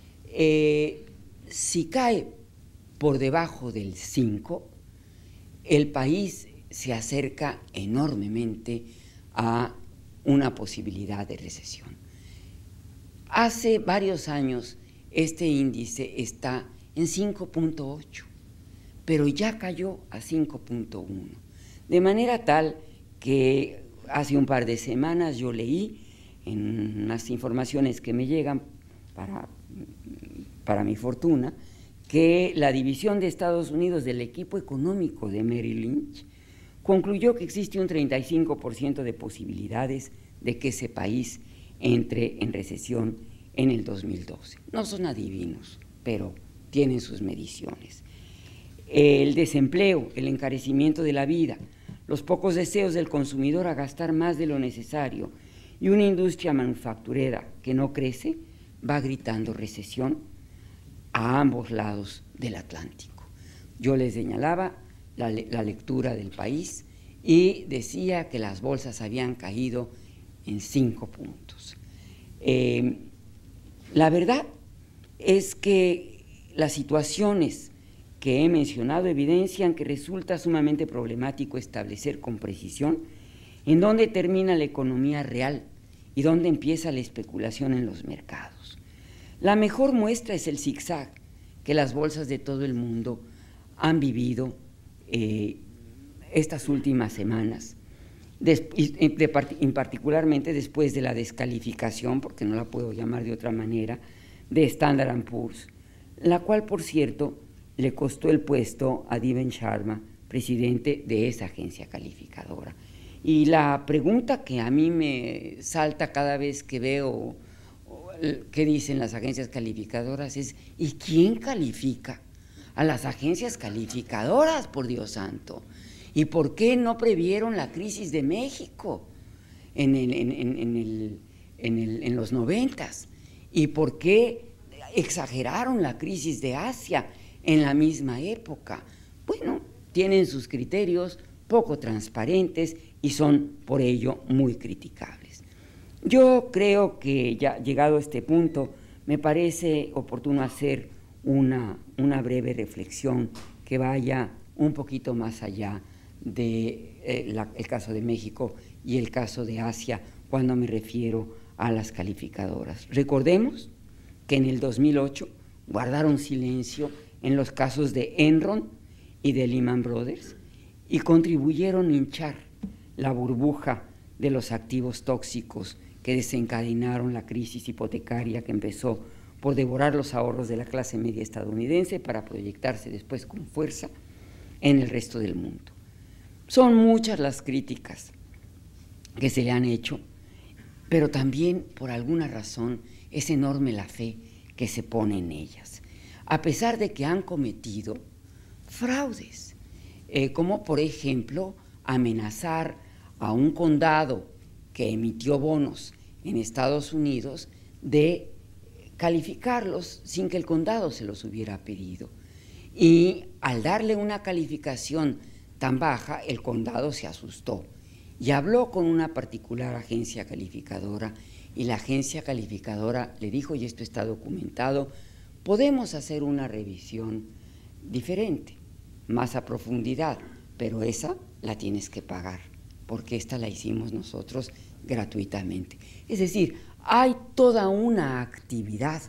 Si cae por debajo del 5, el país se acerca enormemente a una posibilidad de recesión. Hace varios años este índice está en 5.8, pero ya cayó a 5.1, de manera tal que hace un par de semanas yo leí en unas informaciones que me llegan para mi fortuna, que la división de Estados Unidos del equipo económico de Merrill Lynch concluyó que existe un 35% de posibilidades de que ese país entre en recesión en el 2012. No son adivinos, pero tienen sus mediciones. El desempleo, el encarecimiento de la vida, los pocos deseos del consumidor a gastar más de lo necesario y una industria manufacturera que no crece, va gritando recesión a ambos lados del Atlántico. Yo les señalaba la lectura del país y decía que las bolsas habían caído en 5 puntos. La verdad es que las situaciones que he mencionado evidencian que resulta sumamente problemático establecer con precisión en dónde termina la economía real y dónde empieza la especulación en los mercados. La mejor muestra es el zigzag que las bolsas de todo el mundo han vivido estas últimas semanas, particularmente después de la descalificación, porque no la puedo llamar de otra manera, de Standard & Poor's, la cual, por cierto, le costó el puesto a Deven Sharma, presidente de esa agencia calificadora. Y la pregunta que a mí me salta cada vez que veo qué dicen las agencias calificadoras es: ¿y quién califica a las agencias calificadoras, por Dios santo? ¿Y por qué no previeron la crisis de México en los 90s? ¿Y por qué exageraron la crisis de Asia en la misma época? Bueno, tienen sus criterios poco transparentes y son por ello muy criticables. Yo creo que ya llegado a este punto me parece oportuno hacer una breve reflexión que vaya un poquito más allá de el caso de México y el caso de Asia cuando me refiero a las calificadoras. Recordemos que en el 2008 guardaron silencio en los casos de Enron y de Lehman Brothers y contribuyeron a hinchar la burbuja de los activos tóxicos que desencadenaron la crisis hipotecaria que empezó por devorar los ahorros de la clase media estadounidense para proyectarse después con fuerza en el resto del mundo. Son muchas las críticas que se le han hecho, pero también por alguna razón es enorme la fe que se pone en ellas, a pesar de que han cometido fraudes, como por ejemplo amenazar a un condado que emitió bonos en Estados Unidos de calificarlos sin que el condado se los hubiera pedido. Y al darle una calificación tan baja, el condado se asustó y habló con una particular agencia calificadora, y la agencia calificadora le dijo, y esto está documentado: podemos hacer una revisión diferente, más a profundidad, pero esa la tienes que pagar, porque esta la hicimos nosotros gratuitamente. Es decir, hay toda una actividad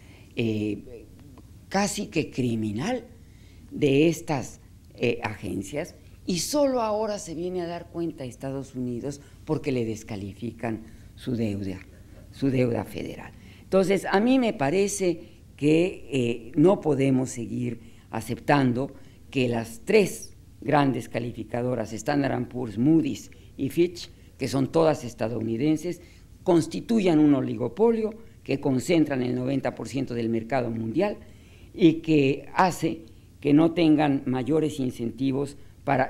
casi que criminal de estas agencias, y solo ahora se viene a dar cuenta a Estados Unidos porque le descalifican su deuda federal. Entonces, a mí me parece que no podemos seguir aceptando que las tres grandes calificadoras, Standard & Poor's, Moody's y Fitch, que son todas estadounidenses, constituyan un oligopolio que concentran el 90% del mercado mundial y que hace que no tengan mayores incentivos para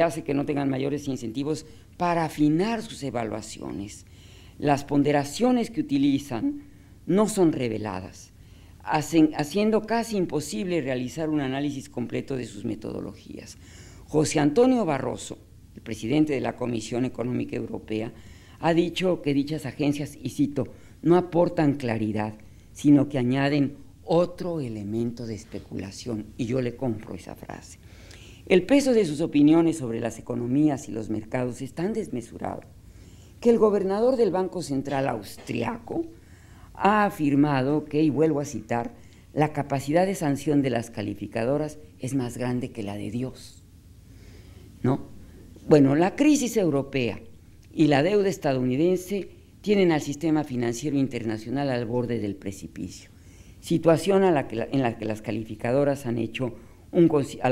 afinar sus evaluaciones. Las ponderaciones que utilizan no son reveladas, haciendo casi imposible realizar un análisis completo de sus metodologías. José Antonio Barroso, el presidente de la Comisión Económica Europea, ha dicho que dichas agencias, y cito, no aportan claridad, sino que añaden otro elemento de especulación, y yo le compro esa frase. El peso de sus opiniones sobre las economías y los mercados es tan desmesurado que el gobernador del Banco Central austriaco ha afirmado que, y vuelvo a citar, la capacidad de sanción de las calificadoras es más grande que la de Dios, ¿no? Bueno, la crisis europea y la deuda estadounidense tienen al sistema financiero internacional al borde del precipicio, situación a la que las calificadoras han hecho un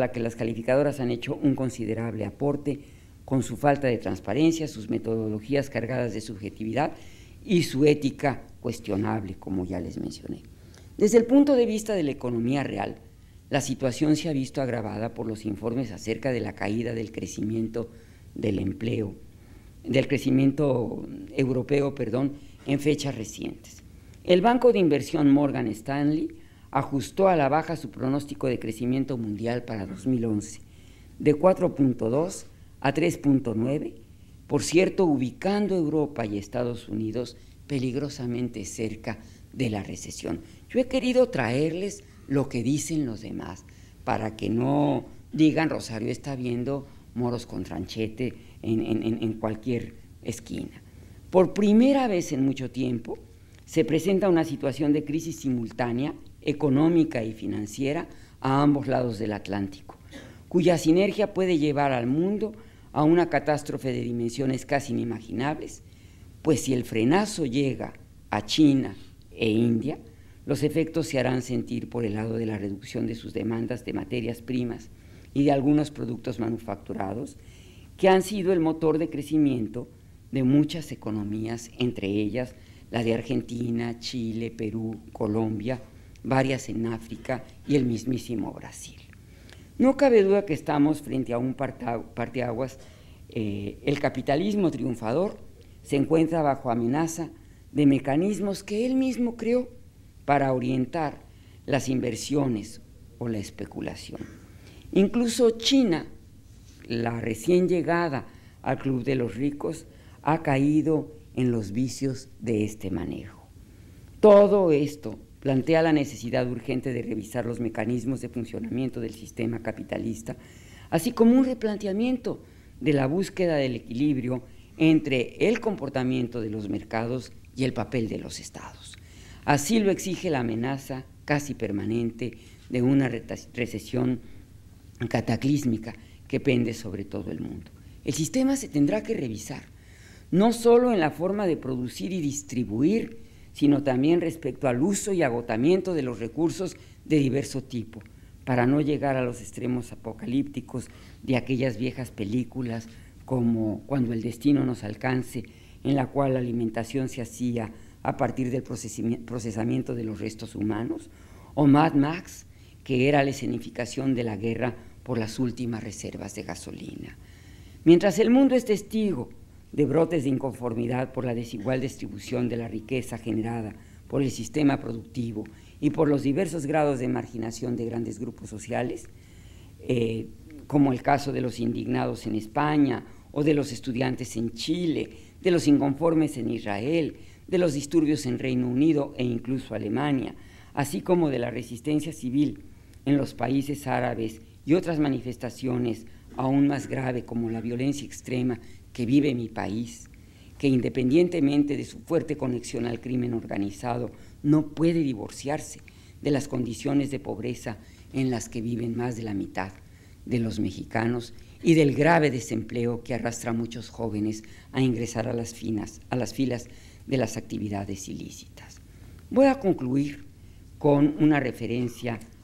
considerable aporte con su falta de transparencia, sus metodologías cargadas de subjetividad y su ética cuestionable, como ya les mencioné. Desde el punto de vista de la economía real, la situación se ha visto agravada por los informes acerca de la caída del crecimiento del empleo, del crecimiento europeo, en fechas recientes. El banco de inversión Morgan Stanley ajustó a la baja su pronóstico de crecimiento mundial para 2011, de 4.2 a 3.9, por cierto, ubicando Europa y Estados Unidos peligrosamente cerca de la recesión. Yo he querido traerles lo que dicen los demás, para que no digan Rosario está viendo moros con tranchete en cualquier esquina. Por primera vez en mucho tiempo se presenta una situación de crisis simultánea, económica y financiera, a ambos lados del Atlántico, cuya sinergia puede llevar al mundo a una catástrofe de dimensiones casi inimaginables, pues si el frenazo llega a China e India, los efectos se harán sentir por el lado de la reducción de sus demandas de materias primas y de algunos productos manufacturados, que han sido el motor de crecimiento de muchas economías, entre ellas la de Argentina, Chile, Perú, Colombia, varias en África y el mismísimo Brasil. No cabe duda que estamos frente a un parteaguas. El capitalismo triunfador se encuentra bajo amenaza de mecanismos que él mismo creó para orientar las inversiones o la especulación. Incluso China, la recién llegada al Club de los Ricos, ha caído en los vicios de este manejo. Todo esto plantea la necesidad urgente de revisar los mecanismos de funcionamiento del sistema capitalista, así como un replanteamiento de la búsqueda del equilibrio entre el comportamiento de los mercados y el papel de los estados. Así lo exige la amenaza casi permanente de una recesión cataclísmica que pende sobre todo el mundo. El sistema se tendrá que revisar, no solo en la forma de producir y distribuir, sino también respecto al uso y agotamiento de los recursos de diverso tipo, para no llegar a los extremos apocalípticos de aquellas viejas películas como Cuando el destino nos alcance, en la cual la alimentación se hacía a partir del procesamiento de los restos humanos, o Mad Max, que era la escenificación de la guerra por las últimas reservas de gasolina. Mientras el mundo es testigo de brotes de inconformidad por la desigual distribución de la riqueza generada por el sistema productivo y por los diversos grados de marginación de grandes grupos sociales, como el caso de los indignados en España o de los estudiantes en Chile, de los inconformes en Israel, de los disturbios en Reino Unido e incluso Alemania, así como de la resistencia civil en los países árabes y otras manifestaciones aún más graves como la violencia extrema que vive mi país, que independientemente de su fuerte conexión al crimen organizado, no puede divorciarse de las condiciones de pobreza en las que viven más de la mitad de los mexicanos y del grave desempleo que arrastra a muchos jóvenes a ingresar a las filas de las actividades ilícitas. Voy a concluir con una referencia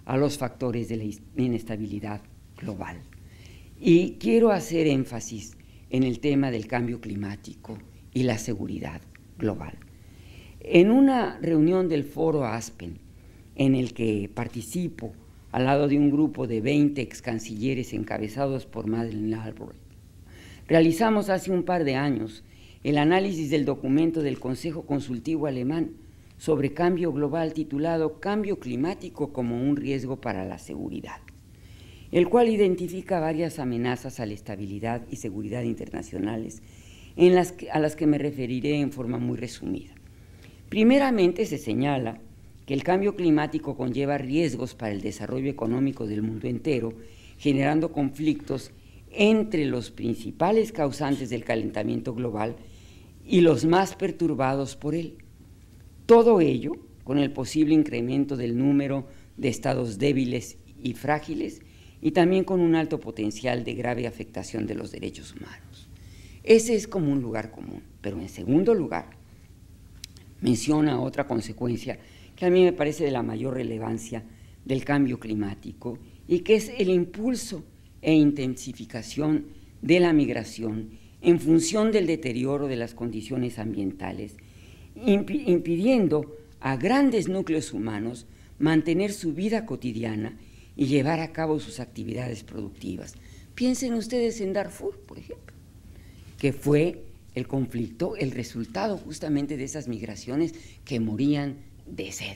a los factores de la inestabilidad global. Y quiero hacer énfasis en el tema del cambio climático y la seguridad global. En una reunión del Foro Aspen, en el que participo al lado de un grupo de 20 ex cancilleres encabezados por Madeleine Albright, realizamos hace un par de años el análisis del documento del Consejo Consultivo Alemán sobre cambio global titulado Cambio climático como un riesgo para la seguridad, el cual identifica varias amenazas a la estabilidad y seguridad internacionales a las que me referiré en forma muy resumida. Primeramente se señala que el cambio climático conlleva riesgos para el desarrollo económico del mundo entero, generando conflictos entre los principales causantes del calentamiento global y los más perturbados por él. Todo ello con el posible incremento del número de estados débiles y frágiles y también con un alto potencial de grave afectación de los derechos humanos. Ese es como un lugar común, pero en segundo lugar menciona otra consecuencia que a mí me parece de la mayor relevancia del cambio climático y que es el impulso e intensificación de la migración en función del deterioro de las condiciones ambientales, impidiendo a grandes núcleos humanos mantener su vida cotidiana y llevar a cabo sus actividades productivas. Piensen ustedes en Darfur, por ejemplo, que fue el conflicto, el resultado justamente de esas migraciones que morían de sed.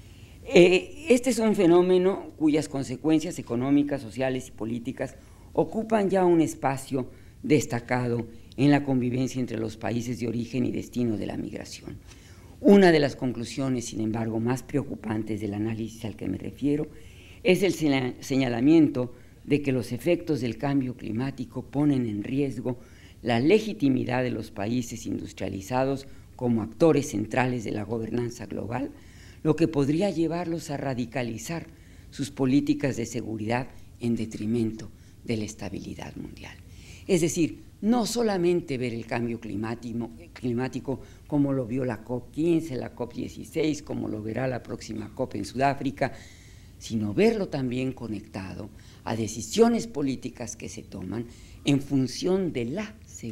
Este es un fenómeno cuyas consecuencias económicas, sociales y políticas ocupan ya un espacio destacado en la convivencia entre los países de origen y destino de la migración. Una de las conclusiones, sin embargo, más preocupantes del análisis al que me refiero es el señalamiento de que los efectos del cambio climático ponen en riesgo la legitimidad de los países industrializados como actores centrales de la gobernanza global, lo que podría llevarlos a radicalizar sus políticas de seguridad en detrimento de la estabilidad mundial. Es decir, no solamente ver el cambio climático como lo vio la COP15, la COP16, como lo verá la próxima COP en Sudáfrica, sino verlo también conectado a decisiones políticas que se toman en función de la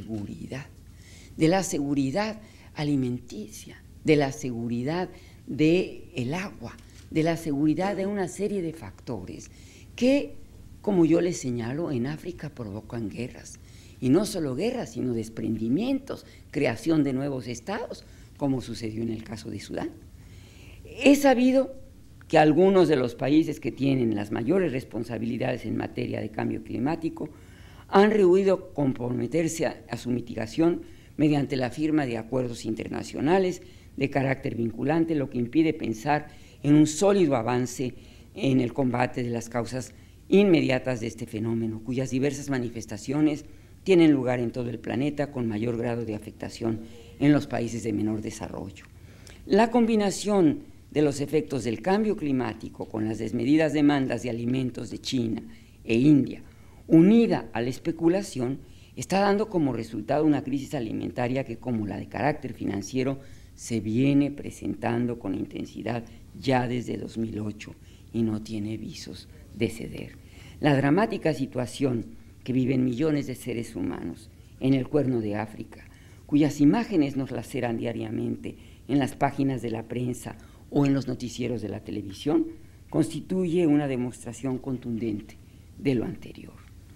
seguridad alimenticia, de la seguridad del agua, de la seguridad de una serie de factores que, como yo les señalo, en África provocan guerras. Y no solo guerras, sino desprendimientos, creación de nuevos estados, como sucedió en el caso de Sudán. He sabido que algunos de los países que tienen las mayores responsabilidades en materia de cambio climático han rehuido comprometerse a su mitigación mediante la firma de acuerdos internacionales de carácter vinculante, lo que impide pensar en un sólido avance en el combate de las causas inmediatas de este fenómeno, cuyas diversas manifestaciones tienen lugar en todo el planeta con mayor grado de afectación en los países de menor desarrollo. La combinación de los efectos del cambio climático con las desmedidas demandas de alimentos de China e India, unida a la especulación, está dando como resultado una crisis alimentaria que, como la de carácter financiero, se viene presentando con intensidad ya desde 2008 y no tiene visos de ceder. La dramática situación que viven millones de seres humanos en el Cuerno de África, cuyas imágenes nos laceran diariamente en las páginas de la prensa o en los noticieros de la televisión, constituye una demostración contundente de lo anterior.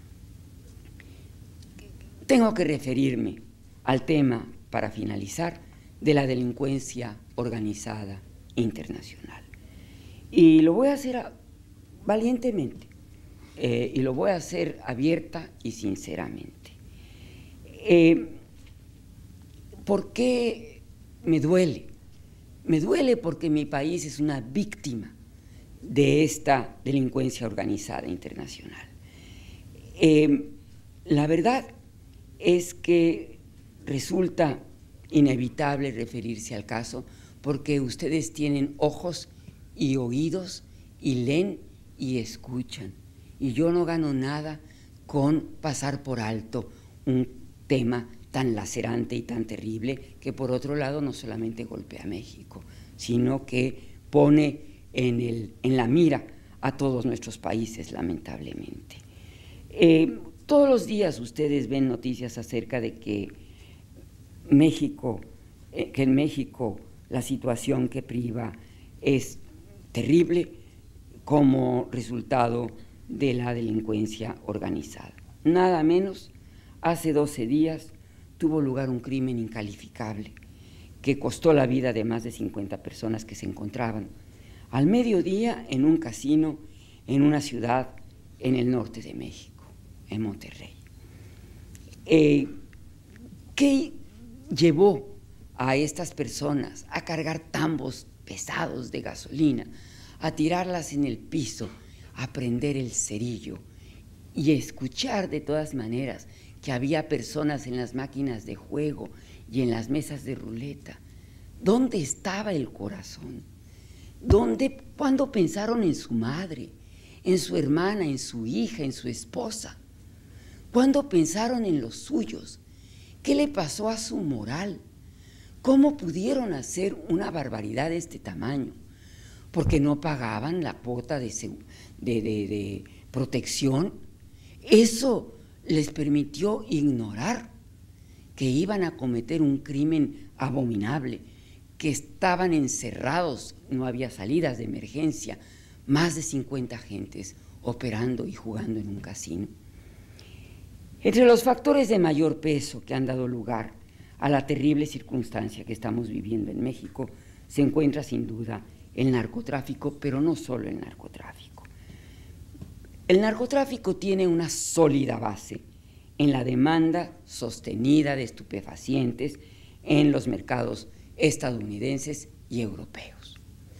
Tengo que referirme al tema, para finalizar, de la delincuencia organizada internacional. Y lo voy a hacer valientemente, y lo voy a hacer abierta y sinceramente. ¿Por qué me duele? Me duele porque mi país es una víctima de esta delincuencia organizada internacional. La verdad es que resulta inevitable referirse al caso porque ustedes tienen ojos y oídos y leen y escuchan. Y yo no gano nada con pasar por alto un tema tan lacerante y tan terrible que, por otro lado, no solamente golpea a México, sino que pone en la mira a todos nuestros países, lamentablemente. Todos los días ustedes ven noticias acerca de que en México la situación que priva es terrible como resultado de la delincuencia organizada. Nada menos, hace 12 días tuvo lugar un crimen incalificable que costó la vida de más de 50 personas que se encontraban al mediodía en un casino en una ciudad en el norte de México, en Monterrey. ¿Qué llevó a estas personas a cargar tambos pesados de gasolina, a tirarlas en el piso, a prender el cerillo y escuchar de todas maneras que había personas en las máquinas de juego y en las mesas de ruleta? ¿Dónde estaba el corazón? ¿Cuándo pensaron en su madre, en su hermana, en su hija, en su esposa? ¿Cuándo pensaron en los suyos? ¿Qué le pasó a su moral? ¿Cómo pudieron hacer una barbaridad de este tamaño? Porque no pagaban la cuota de protección. Eso les permitió ignorar que iban a cometer un crimen abominable, que estaban encerrados, no había salidas de emergencia, más de 50 agentes operando y jugando en un casino. Entre los factores de mayor peso que han dado lugar a la terrible circunstancia que estamos viviendo en México se encuentra sin duda el narcotráfico, pero no solo el narcotráfico. El narcotráfico tiene una sólida base en la demanda sostenida de estupefacientes en los mercados estadounidenses y europeos.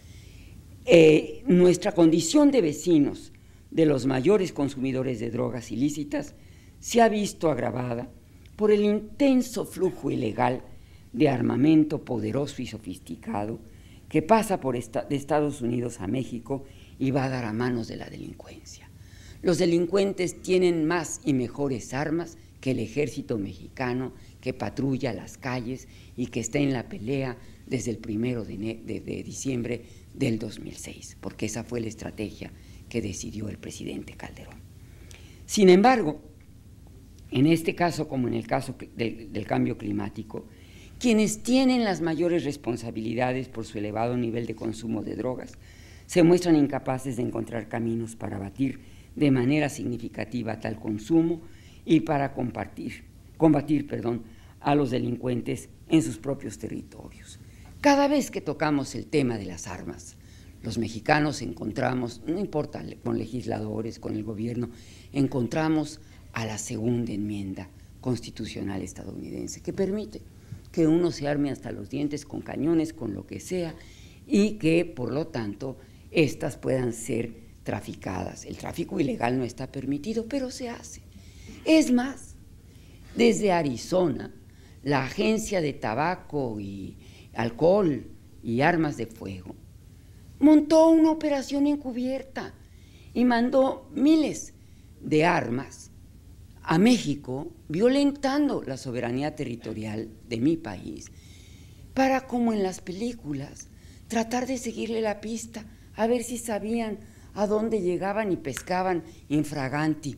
Nuestra condición de vecinos de los mayores consumidores de drogas ilícitas se ha visto agravada por el intenso flujo ilegal de armamento poderoso y sofisticado que pasa de Estados Unidos a México y va a dar a manos de la delincuencia. Los delincuentes tienen más y mejores armas que el ejército mexicano que patrulla las calles y que está en la pelea desde el 1 de diciembre del 2006, porque esa fue la estrategia que decidió el presidente Calderón. Sin embargo, en este caso, como en el caso del cambio climático, quienes tienen las mayores responsabilidades por su elevado nivel de consumo de drogas se muestran incapaces de encontrar caminos para abatir de manera significativa tal consumo y para combatir a los delincuentes en sus propios territorios. Cada vez que tocamos el tema de las armas, los mexicanos encontramos, no importa con legisladores, con el gobierno, encontramos a la segunda enmienda constitucional estadounidense que permite que uno se arme hasta los dientes con cañones, con lo que sea, y que por lo tanto estas puedan ser traficadas. El tráfico ilegal no está permitido, pero se hace. Es más, desde Arizona, la Agencia de Tabaco y Alcohol y Armas de Fuego montó una operación encubierta y mandó miles de armas a México, violentando la soberanía territorial de mi país, para, como en las películas, tratar de seguirle la pista, a ver si sabían a dónde llegaban y pescaban infraganti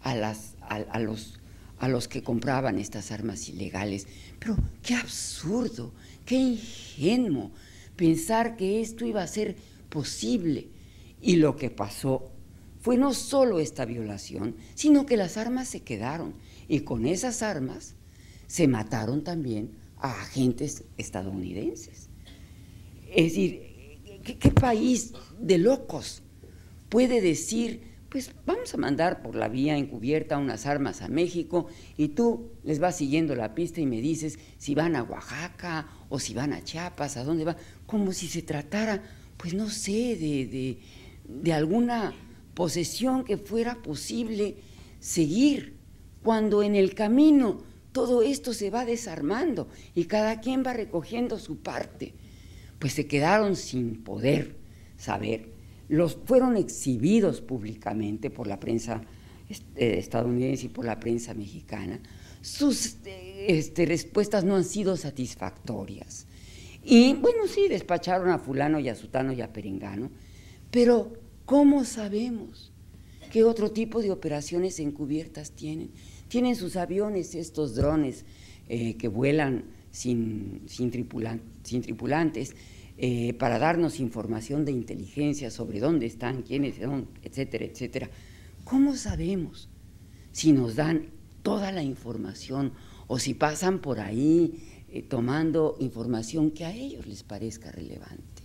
a los que compraban estas armas ilegales. Pero qué absurdo, qué ingenuo pensar que esto iba a ser posible. Y lo que pasó fue no solo esta violación, sino que las armas se quedaron, y con esas armas se mataron también a agentes estadounidenses. Es decir, ¿qué país de locos puede decir, pues vamos a mandar por la vía encubierta unas armas a México y tú les vas siguiendo la pista y me dices si van a Oaxaca o si van a Chiapas, a dónde van? Como si se tratara, pues no sé, de alguna posesión que fuera posible seguir, cuando en el camino todo esto se va desarmando y cada quien va recogiendo su parte. Pues se quedaron sin poder saber. Fueron exhibidos públicamente por la prensa estadounidense y por la prensa mexicana. Sus respuestas no han sido satisfactorias. Y bueno, sí, despacharon a fulano y a sutano y a perengano, pero ¿Cómo sabemos qué otro tipo de operaciones encubiertas tienen? Tienen sus aviones, estos drones que vuelan sin tripulantes, para darnos información de inteligencia sobre dónde están, quiénes son, etcétera, etcétera. ¿Cómo sabemos si nos dan toda la información o si pasan por ahí tomando información que a ellos les parezca relevante?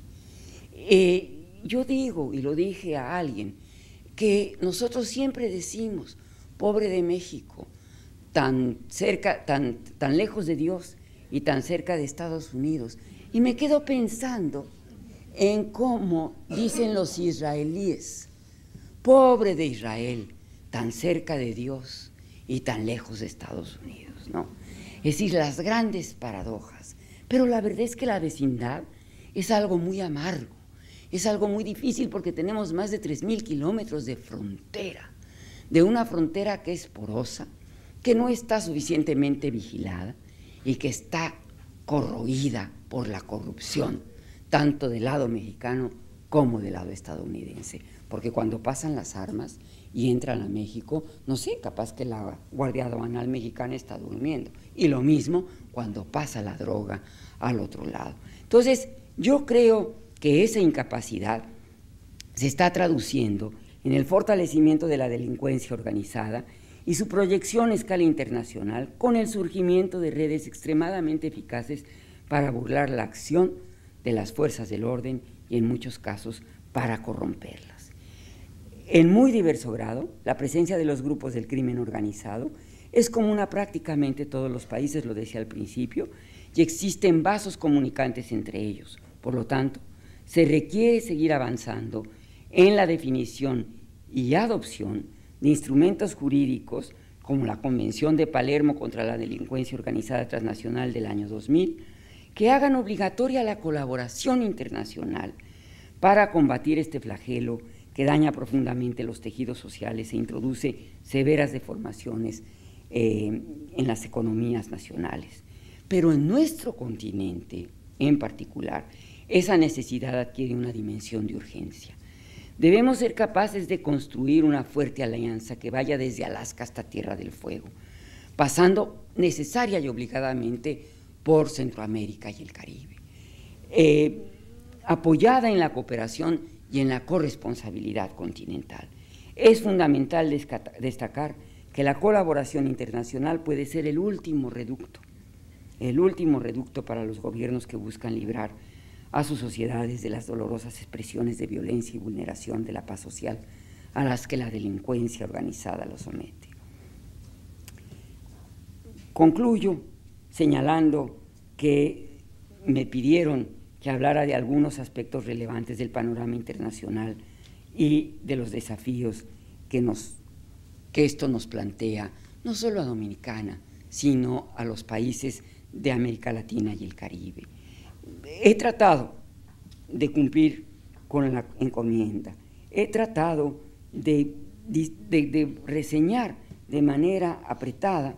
Yo digo, y lo dije a alguien, que nosotros siempre decimos, pobre de México, tan cerca, tan lejos de Dios y tan cerca de Estados Unidos. Y me quedo pensando en cómo dicen los israelíes, pobre de Israel, tan cerca de Dios y tan lejos de Estados Unidos, ¿no? Es decir, las grandes paradojas. Pero la verdad es que la vecindad es algo muy amargo, es algo muy difícil porque tenemos más de 3,000 kilómetros de frontera, de una frontera que es porosa, que no está suficientemente vigilada y que está corroída por la corrupción, tanto del lado mexicano como del lado estadounidense, porque cuando pasan las armas y entran a México, no sé, capaz que la Guardia Aduanal mexicana está durmiendo, y lo mismo cuando pasa la droga al otro lado. Entonces, yo creo que esa incapacidad se está traduciendo en el fortalecimiento de la delincuencia organizada y su proyección a escala internacional con el surgimiento de redes extremadamente eficaces para burlar la acción de las fuerzas del orden y en muchos casos para corromperlas. En muy diverso grado, la presencia de los grupos del crimen organizado es común a prácticamente todos los países, lo decía al principio, y existen vasos comunicantes entre ellos. Por lo tanto, se requiere seguir avanzando en la definición y adopción de instrumentos jurídicos como la Convención de Palermo contra la Delincuencia Organizada Transnacional del año 2000, que hagan obligatoria la colaboración internacional para combatir este flagelo que daña profundamente los tejidos sociales e introduce severas deformaciones en las economías nacionales. Pero en nuestro continente, en particular, esa necesidad adquiere una dimensión de urgencia. Debemos ser capaces de construir una fuerte alianza que vaya desde Alaska hasta Tierra del Fuego, pasando necesaria y obligadamente por Centroamérica y el Caribe, apoyada en la cooperación y en la corresponsabilidad continental. Es fundamental destacar que la colaboración internacional puede ser el último reducto para los gobiernos que buscan librar a sus sociedades de las dolorosas expresiones de violencia y vulneración de la paz social a las que la delincuencia organizada los somete. Concluyo señalando que me pidieron que hablara de algunos aspectos relevantes del panorama internacional y de los desafíos que esto nos plantea, no solo a Dominicana, sino a los países de América Latina y el Caribe. He tratado de cumplir con la encomienda, he tratado de reseñar de manera apretada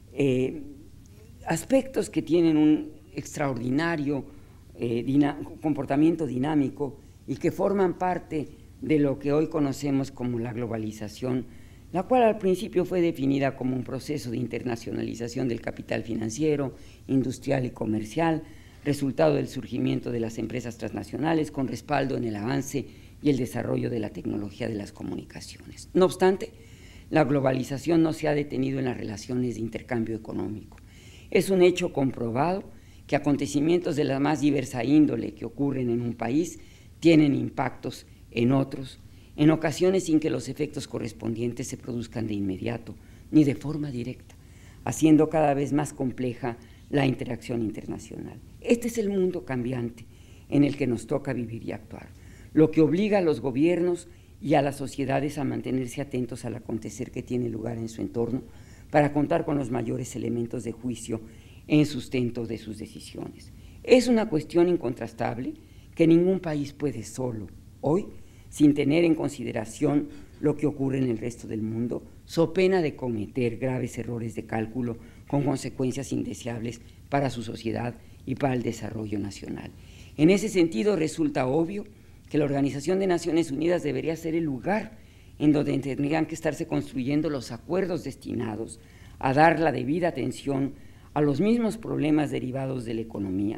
aspectos que tienen un extraordinario comportamiento dinámico y que forman parte de lo que hoy conocemos como la globalización, la cual al principio fue definida como un proceso de internacionalización del capital financiero, industrial y comercial, resultado del surgimiento de las empresas transnacionales con respaldo en el avance y el desarrollo de la tecnología de las comunicaciones. No obstante, la globalización no se ha detenido en las relaciones de intercambio económico. Es un hecho comprobado que acontecimientos de la más diversa índole que ocurren en un país tienen impactos en otros, en ocasiones sin que los efectos correspondientes se produzcan de inmediato ni de forma directa, haciendo cada vez más compleja la interacción internacional. Este es el mundo cambiante en el que nos toca vivir y actuar, lo que obliga a los gobiernos y a las sociedades a mantenerse atentos al acontecer que tiene lugar en su entorno para contar con los mayores elementos de juicio en sustento de sus decisiones. Es una cuestión incontrastable que ningún país puede solo, hoy, sin tener en consideración lo que ocurre en el resto del mundo, so pena de cometer graves errores de cálculo con consecuencias indeseables para su sociedad y para el desarrollo nacional. En ese sentido, resulta obvio que la Organización de Naciones Unidas debería ser el lugar en donde tendrían que estarse construyendo los acuerdos destinados a dar la debida atención a los mismos problemas derivados de la economía,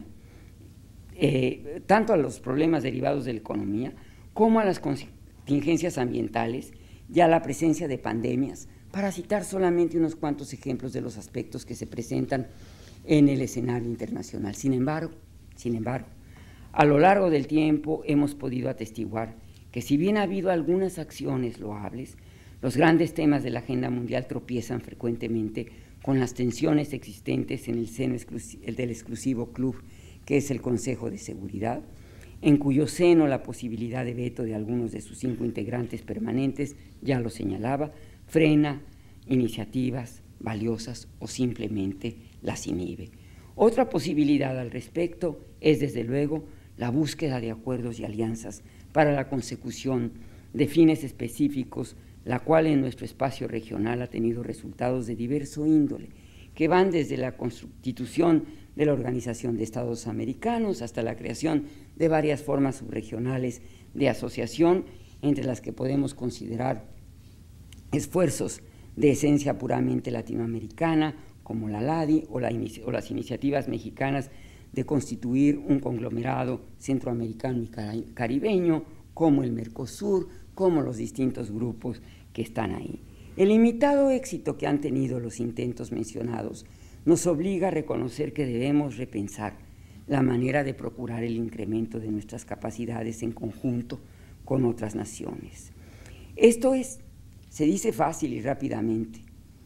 tanto a los problemas derivados de la economía como a las contingencias ambientales y a la presencia de pandemias, para citar solamente unos cuantos ejemplos de los aspectos que se presentan en el escenario internacional. Sin embargo, a lo largo del tiempo hemos podido atestiguar que si bien ha habido algunas acciones loables, los grandes temas de la agenda mundial tropiezan frecuentemente con las tensiones existentes en el seno del exclusivo club que es el Consejo de Seguridad, en cuyo seno la posibilidad de veto de algunos de sus 5 integrantes permanentes, ya lo señalaba, frena iniciativas valiosas o simplemente las inhibe. Otra posibilidad al respecto es, desde luego, la búsqueda de acuerdos y alianzas para la consecución de fines específicos, la cual en nuestro espacio regional ha tenido resultados de diverso índole, que van desde la constitución de la Organización de Estados Americanos hasta la creación de varias formas subregionales de asociación, entre las que podemos considerar esfuerzos de esencia puramente latinoamericana, como la LADI o las iniciativas mexicanas de constituir un conglomerado centroamericano y caribeño, como el Mercosur, como los distintos grupos que están ahí. El limitado éxito que han tenido los intentos mencionados nos obliga a reconocer que debemos repensar la manera de procurar el incremento de nuestras capacidades en conjunto con otras naciones. Esto se dice fácil y rápidamente,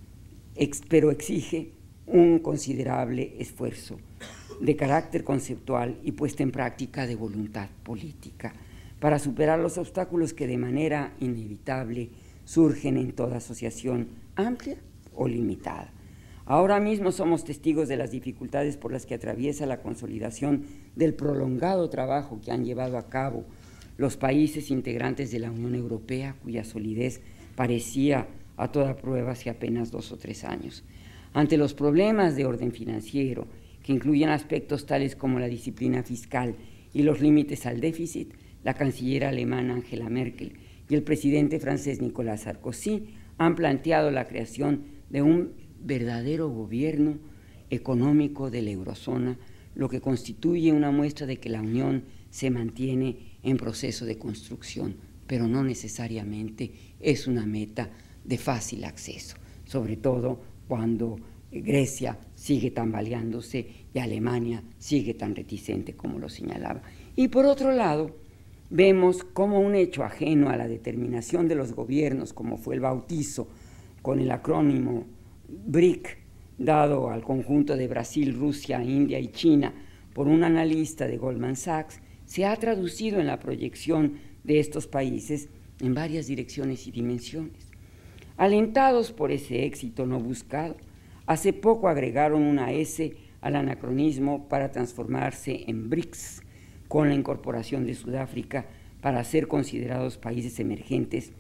pero exige un considerable esfuerzo de carácter conceptual y puesta en práctica de voluntad política para superar los obstáculos que de manera inevitable surgen en toda asociación amplia o limitada. Ahora mismo somos testigos de las dificultades por las que atraviesa la consolidación del prolongado trabajo que han llevado a cabo los países integrantes de la Unión Europea, cuya solidez parecía a toda prueba hace apenas 2 o 3 años. Ante los problemas de orden financiero, que incluyen aspectos tales como la disciplina fiscal y los límites al déficit, la canciller alemana Angela Merkel y el presidente francés Nicolas Sarkozy han planteado la creación de un verdadero gobierno económico de la eurozona, lo que constituye una muestra de que la Unión se mantiene en proceso de construcción, pero no necesariamente es una meta de fácil acceso, sobre todo cuando Grecia sigue tambaleándose y Alemania sigue tan reticente como lo señalaba. Y por otro lado, vemos como un hecho ajeno a la determinación de los gobiernos, como fue el bautizo con el acrónimo BRIC, dado al conjunto de Brasil, Rusia, India y China por un analista de Goldman Sachs, se ha traducido en la proyección de estos países en varias direcciones y dimensiones. Alentados por ese éxito no buscado, hace poco agregaron una S al anacronismo para transformarse en BRICS, con la incorporación de Sudáfrica para ser considerados países emergentes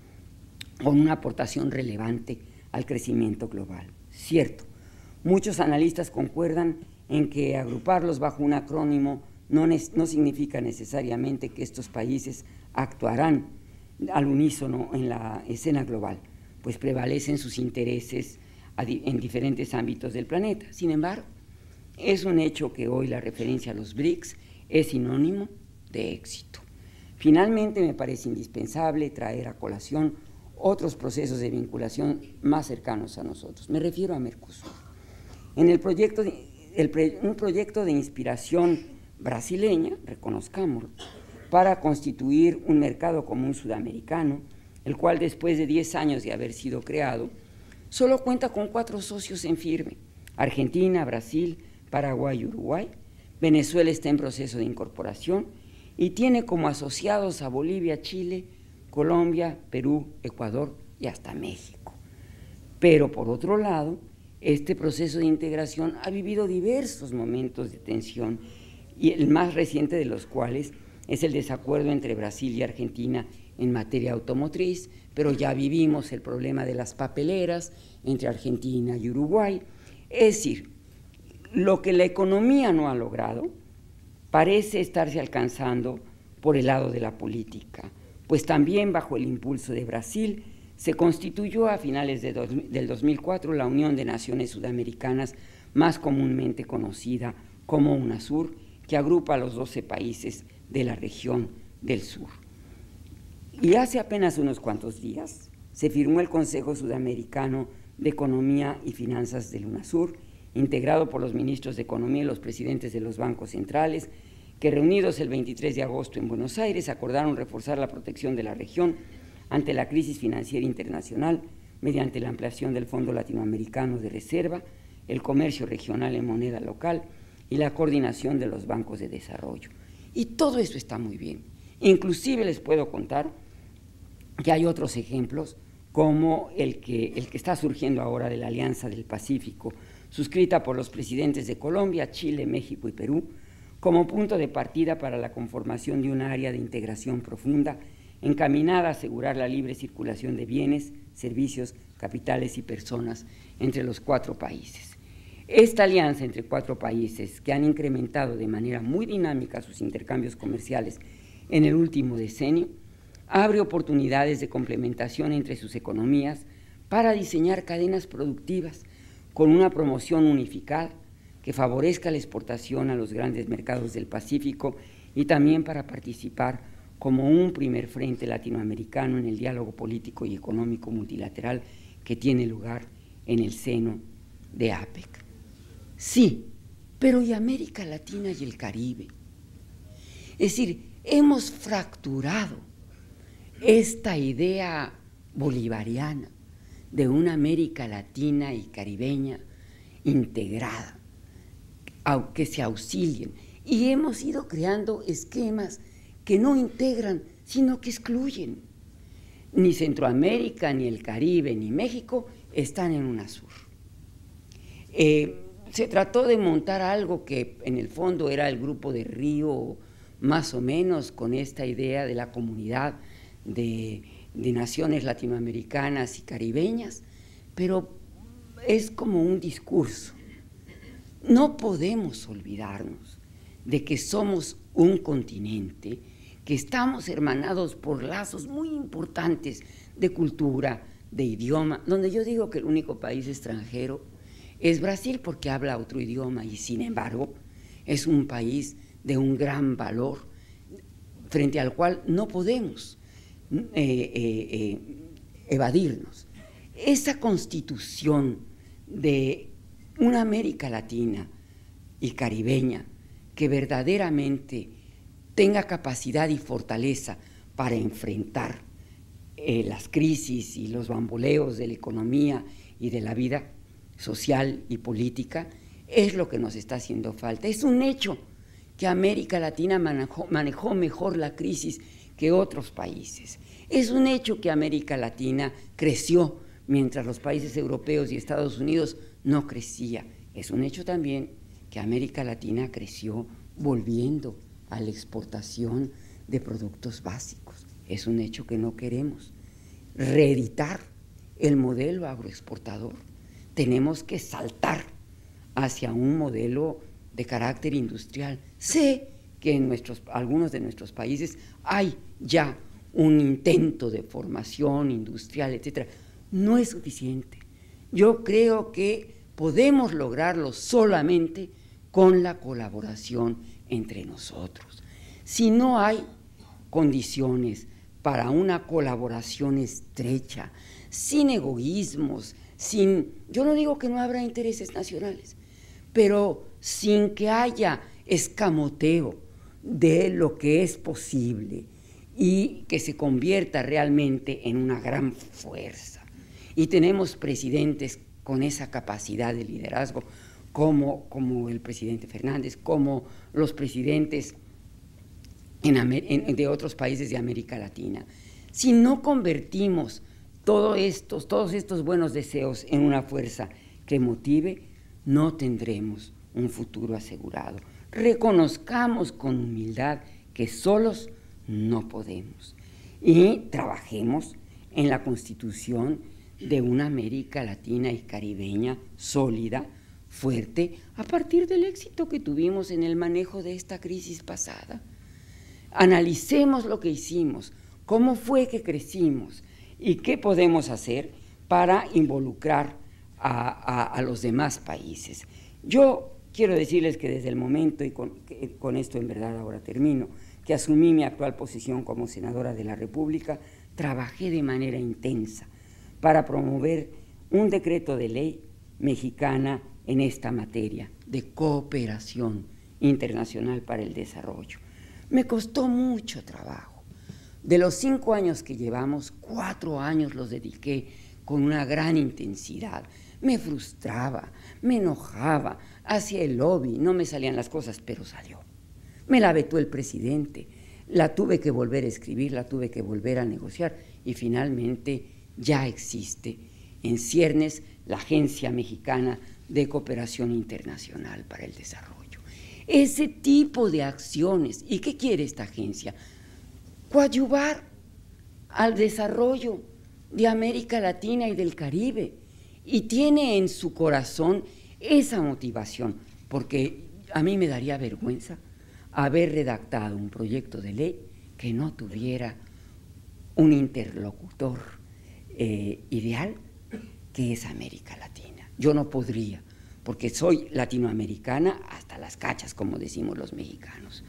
con una aportación relevante al crecimiento global. Cierto, muchos analistas concuerdan en que agruparlos bajo un acrónimo no significa necesariamente que estos países actuarán al unísono en la escena global, pues prevalecen sus intereses en diferentes ámbitos del planeta. Sin embargo, es un hecho que hoy la referencia a los BRICS es sinónimo de éxito. Finalmente, me parece indispensable traer a colación otros procesos de vinculación más cercanos a nosotros. Me refiero a Mercosur. En un proyecto de inspiración brasileña, reconozcámoslo, para constituir un mercado común sudamericano, el cual después de 10 años de haber sido creado, solo cuenta con 4 socios en firme: Argentina, Brasil, Paraguay y Uruguay. Venezuela está en proceso de incorporación y tiene como asociados a Bolivia, Chile, Colombia, Perú, Ecuador y hasta México. Pero por otro lado, este proceso de integración ha vivido diversos momentos de tensión, y el más reciente de los cuales es el desacuerdo entre Brasil y Argentina en materia automotriz, pero ya vivimos el problema de las papeleras entre Argentina y Uruguay. Es decir, lo que la economía no ha logrado parece estarse alcanzando por el lado de la política, pues también bajo el impulso de Brasil se constituyó a finales del 2004 la Unión de Naciones Sudamericanas, más comúnmente conocida como UNASUR, que agrupa a los 12 países de la región del sur. Y hace apenas unos cuantos días se firmó el Consejo Sudamericano de Economía y Finanzas del UNASUR, integrado por los ministros de Economía y los presidentes de los bancos centrales, que reunidos el 23 de agosto en Buenos Aires acordaron reforzar la protección de la región ante la crisis financiera internacional mediante la ampliación del Fondo Latinoamericano de Reserva, el comercio regional en moneda local y la coordinación de los bancos de desarrollo. Y todo eso está muy bien. Inclusive les puedo contar que hay otros ejemplos, como el que está surgiendo ahora de la Alianza del Pacífico, suscrita por los presidentes de Colombia, Chile, México y Perú, como punto de partida para la conformación de un área de integración profunda encaminada a asegurar la libre circulación de bienes, servicios, capitales y personas entre los 4 países. Esta alianza entre 4 países, que han incrementado de manera muy dinámica sus intercambios comerciales en el último decenio, abre oportunidades de complementación entre sus economías para diseñar cadenas productivas con una promoción unificada que favorezca la exportación a los grandes mercados del Pacífico y también para participar como un primer frente latinoamericano en el diálogo político y económico multilateral que tiene lugar en el seno de APEC. Sí, pero ¿y América Latina y el Caribe? Es decir, hemos fracturado esta idea bolivariana de una América Latina y caribeña integrada, que se auxilien, y hemos ido creando esquemas que no integran, sino que excluyen. Ni Centroamérica, ni el Caribe, ni México están en UNASUR. Se trató de montar algo que en el fondo era el Grupo de Río, más o menos con esta idea de la comunidad de naciones latinoamericanas y caribeñas, pero es como un discurso. No podemos olvidarnos de que somos un continente, que estamos hermanados por lazos muy importantes de cultura, de idioma, donde yo digo que el único país extranjero es Brasil porque habla otro idioma y sin embargo es un país de un gran valor frente al cual no podemos evadirnos. Esa constitución de una América Latina y caribeña que verdaderamente tenga capacidad y fortaleza para enfrentar las crisis y los bamboleos de la economía y de la vida social y política, es lo que nos está haciendo falta. Es un hecho que América Latina manejó mejor la crisis que otros países. Es un hecho que América Latina creció mientras los países europeos y Estados Unidos no crecía. Es un hecho también que América Latina creció volviendo a la exportación de productos básicos. Es un hecho que no queremos reeditar el modelo agroexportador. Tenemos que saltar hacia un modelo de carácter industrial. Sé que en algunos de nuestros países hay ya un intento de formación industrial, etcétera. No es suficiente. Yo creo que podemos lograrlo solamente con la colaboración entre nosotros. Si no hay condiciones para una colaboración estrecha, sin egoísmos, yo no digo que no habrá intereses nacionales, pero sin que haya escamoteo de lo que es posible y que se convierta realmente en una gran fuerza. Y tenemos presidentes con esa capacidad de liderazgo, como el presidente Fernández, como los presidentes de otros países de América Latina. Si no convertimos todos estos buenos deseos en una fuerza que motive, no tendremos un futuro asegurado. Reconozcamos con humildad que solos no podemos y trabajemos en la constitución de una América Latina y caribeña sólida, fuerte, a partir del éxito que tuvimos en el manejo de esta crisis pasada. analicemos lo que hicimos, cómo fue que crecimos y qué podemos hacer para involucrar a los demás países. Yo quiero decirles que desde el momento, y con esto en verdad ahora termino, que asumí mi actual posición como senadora de la República, trabajé de manera intensa para promover un decreto de ley mexicana en esta materia de cooperación internacional para el desarrollo. Me costó mucho trabajo. De los 5 años que llevamos, 4 años los dediqué con una gran intensidad. Me frustraba, me enojaba, hacía el lobby, no me salían las cosas, pero salió. Me la vetó el presidente, la tuve que volver a escribir, la tuve que volver a negociar y finalmente ya existe en ciernes la Agencia Mexicana de Cooperación Internacional para el Desarrollo. Ese tipo de acciones. ¿Y qué quiere esta agencia? Coadyuvar al desarrollo de América Latina y del Caribe. Y tiene en su corazón esa motivación, porque a mí me daría vergüenza haber redactado un proyecto de ley que no tuviera un interlocutor ideal, que es América Latina. Yo no podría, porque soy latinoamericana hasta las cachas, como decimos los mexicanos.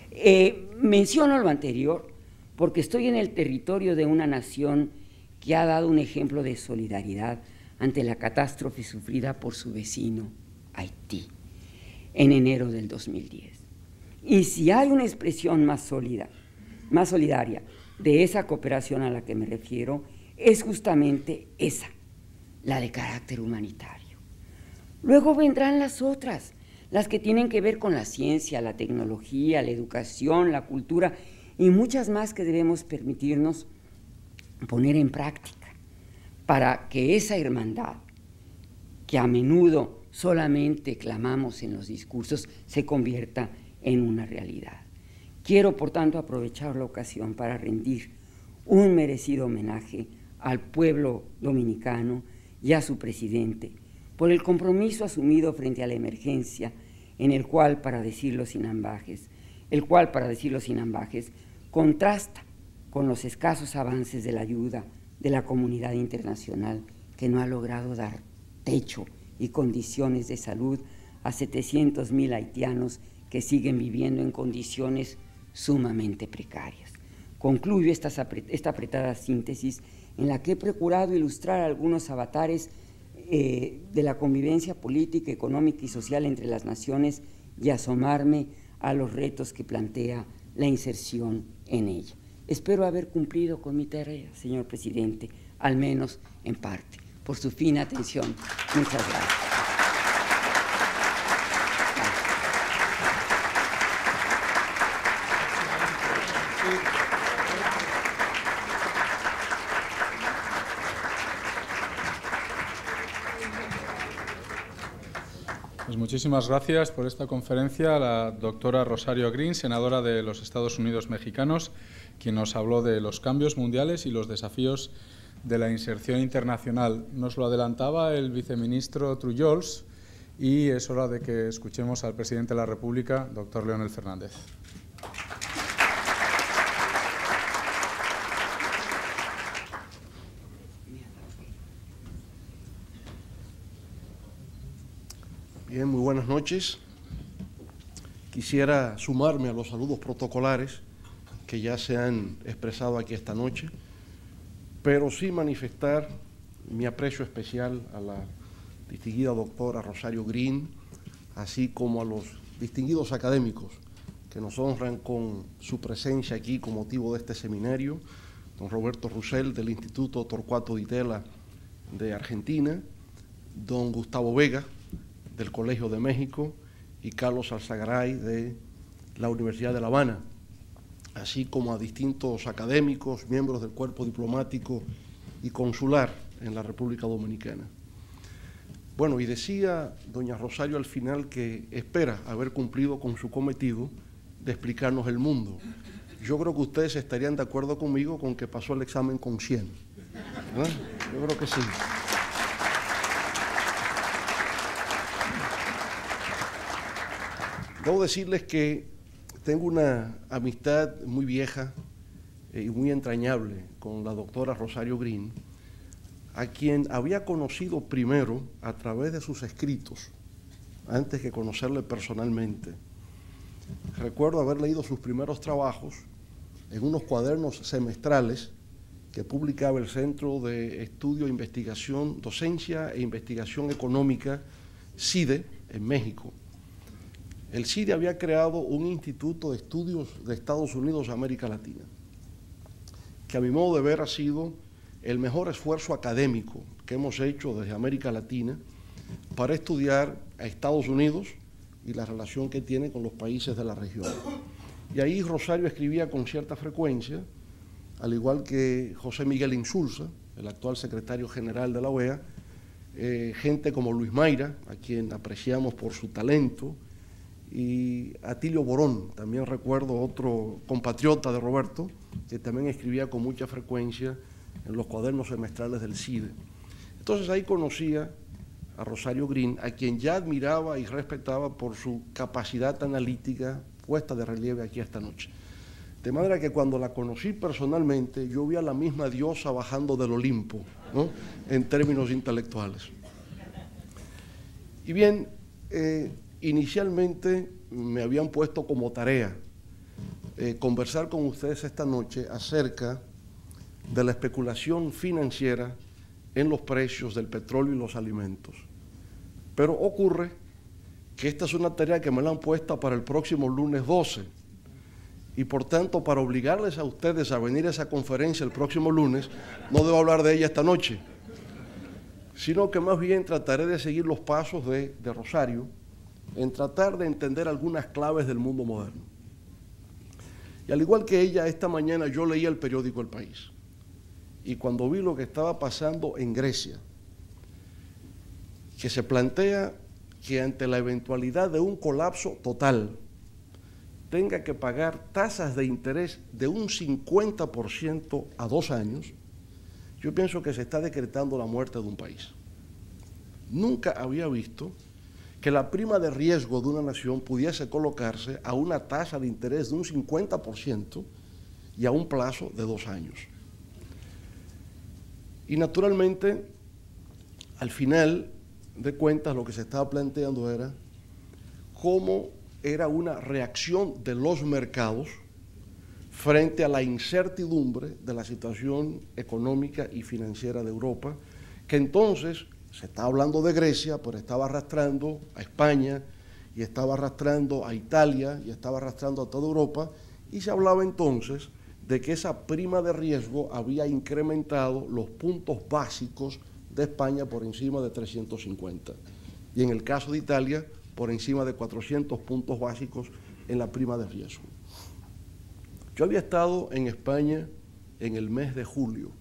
Menciono lo anterior porque estoy en el territorio de una nación que ha dado un ejemplo de solidaridad ante la catástrofe sufrida por su vecino, Haití, en enero del 2010. Y si hay una expresión más sólida, más solidaria de esa cooperación a la que me refiero, es justamente esa, la de carácter humanitario. Luego vendrán las otras, las que tienen que ver con la ciencia, la tecnología, la educación, la cultura y muchas más que debemos permitirnos poner en práctica para que esa hermandad que a menudo solamente clamamos en los discursos se convierta en una realidad. Quiero, por tanto, aprovechar la ocasión para rendir un merecido homenaje al pueblo dominicano y a su presidente por el compromiso asumido frente a la emergencia, en el cual, para decirlo sin ambajes, contrasta con los escasos avances de la ayuda de la comunidad internacional, que no ha logrado dar techo y condiciones de salud a 700,000 haitianos que siguen viviendo en condiciones sumamente precarias. Concluyo esta apretada síntesis en la que he procurado ilustrar algunos avatares de la convivencia política, económica y social entre las naciones y asomarme a los retos que plantea la inserción en ella. Espero haber cumplido con mi tarea, señor presidente, al menos en parte. Por su fina atención. Muchas gracias. Pues muchísimas gracias por esta conferencia a la doctora Rosario Green, senadora de los Estados Unidos mexicanos, quien nos habló de los cambios mundiales y los desafíos de la inserción internacional. Nos lo adelantaba el viceministro Trullols y es hora de que escuchemos al presidente de la República, doctor Leonel Fernández. Bien, muy buenas noches. Quisiera sumarme a los saludos protocolares que ya se han expresado aquí esta noche, pero sí manifestar mi aprecio especial a la distinguida doctora Rosario Green, así como a los distinguidos académicos que nos honran con su presencia aquí con motivo de este seminario, don Roberto Roussel del Instituto Torcuato Di Tella de Argentina, don Gustavo Vega del Colegio de México y Carlos Alzagaray de la Universidad de La Habana, así como a distintos académicos, miembros del cuerpo diplomático y consular en la República Dominicana. Bueno, y decía doña Rosario al final que espera haber cumplido con su cometido de explicarnos el mundo. Yo creo que ustedes estarían de acuerdo conmigo con que pasó el examen con 100, ¿verdad? Yo creo que sí. Debo decirles que tengo una amistad muy vieja y muy entrañable con la doctora Rosario Green, a quien había conocido primero a través de sus escritos, antes que conocerle personalmente. Recuerdo haber leído sus primeros trabajos en unos cuadernos semestrales que publicaba el Centro de Estudio, Investigación, Docencia e Investigación Económica, CIDE, en México. El CIDE había creado un instituto de estudios de Estados Unidos a América Latina, que a mi modo de ver ha sido el mejor esfuerzo académico que hemos hecho desde América Latina para estudiar a Estados Unidos y la relación que tiene con los países de la región. Y ahí Rosario escribía con cierta frecuencia, al igual que José Miguel Insulza, el actual secretario general de la OEA, gente como Luis Mayra, a quien apreciamos por su talento, y Atilio Borón, también recuerdo otro compatriota de Roberto, que también escribía con mucha frecuencia en los cuadernos semestrales del CIDE. Entonces ahí conocía a Rosario Green, a quien ya admiraba y respetaba por su capacidad analítica puesta de relieve aquí esta noche. De manera que cuando la conocí personalmente, yo vi a la misma diosa bajando del Olimpo, ¿no?, en términos intelectuales. Y bien, inicialmente me habían puesto como tarea conversar con ustedes esta noche acerca de la especulación financiera en los precios del petróleo y los alimentos. Pero ocurre que esta es una tarea que me la han puesto para el próximo lunes 12, y por tanto, para obligarles a ustedes a venir a esa conferencia el próximo lunes, no debo hablar de ella esta noche, sino que más bien trataré de seguir los pasos de Rosario en tratar de entender algunas claves del mundo moderno. Y al igual que ella, esta mañana yo leía el periódico El País, y cuando vi lo que estaba pasando en Grecia, que se plantea que ante la eventualidad de un colapso total tenga que pagar tasas de interés de un 50% a 2 años, yo pienso que se está decretando la muerte de un país. Nunca había visto que la prima de riesgo de una nación pudiese colocarse a una tasa de interés de un 50% y a un plazo de 2 años. Y naturalmente, al final de cuentas, lo que se estaba planteando era cómo era una reacción de los mercados frente a la incertidumbre de la situación económica y financiera de Europa, que entonces se estaba hablando de Grecia, pero estaba arrastrando a España, y estaba arrastrando a Italia, y estaba arrastrando a toda Europa, y se hablaba entonces de que esa prima de riesgo había incrementado los puntos básicos de España por encima de 350, y en el caso de Italia, por encima de 400 puntos básicos en la prima de riesgo. Yo había estado en España en el mes de julio.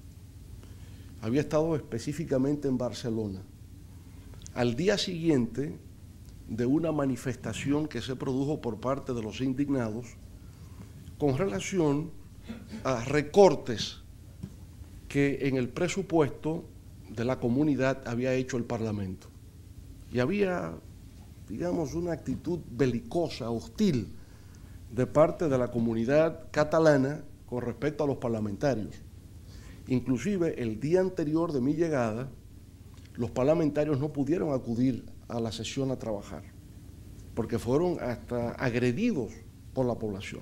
Había estado específicamente en Barcelona. Al día siguiente de una manifestación que se produjo por parte de los indignados con relación a recortes que en el presupuesto de la comunidad había hecho el Parlamento. Y había, digamos, una actitud belicosa, hostil, de parte de la comunidad catalana con respecto a los parlamentarios. Inclusive, el día anterior de mi llegada, los parlamentarios no pudieron acudir a la sesión a trabajar, porque fueron hasta agredidos por la población.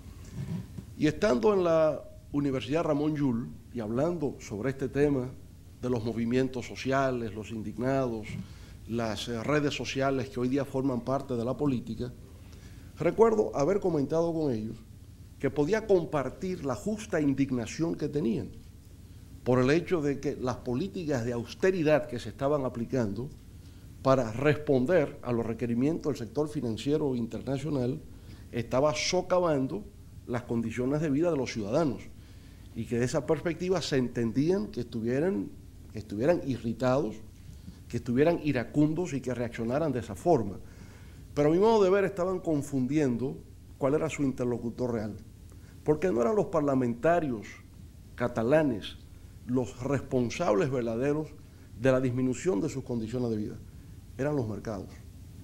Y estando en la Universidad Ramón Llull y hablando sobre este tema de los movimientos sociales, los indignados, las redes sociales que hoy día forman parte de la política, recuerdo haber comentado con ellos que podía compartir la justa indignación que tenían por el hecho de que las políticas de austeridad que se estaban aplicando para responder a los requerimientos del sector financiero internacional estaba socavando las condiciones de vida de los ciudadanos, y que de esa perspectiva se entendían que estuvieran irritados, que estuvieran iracundos y que reaccionaran de esa forma. Pero a mi modo de ver estaban confundiendo cuál era su interlocutor real, porque no eran los parlamentarios catalanes los responsables verdaderos de la disminución de sus condiciones de vida, eran los mercados.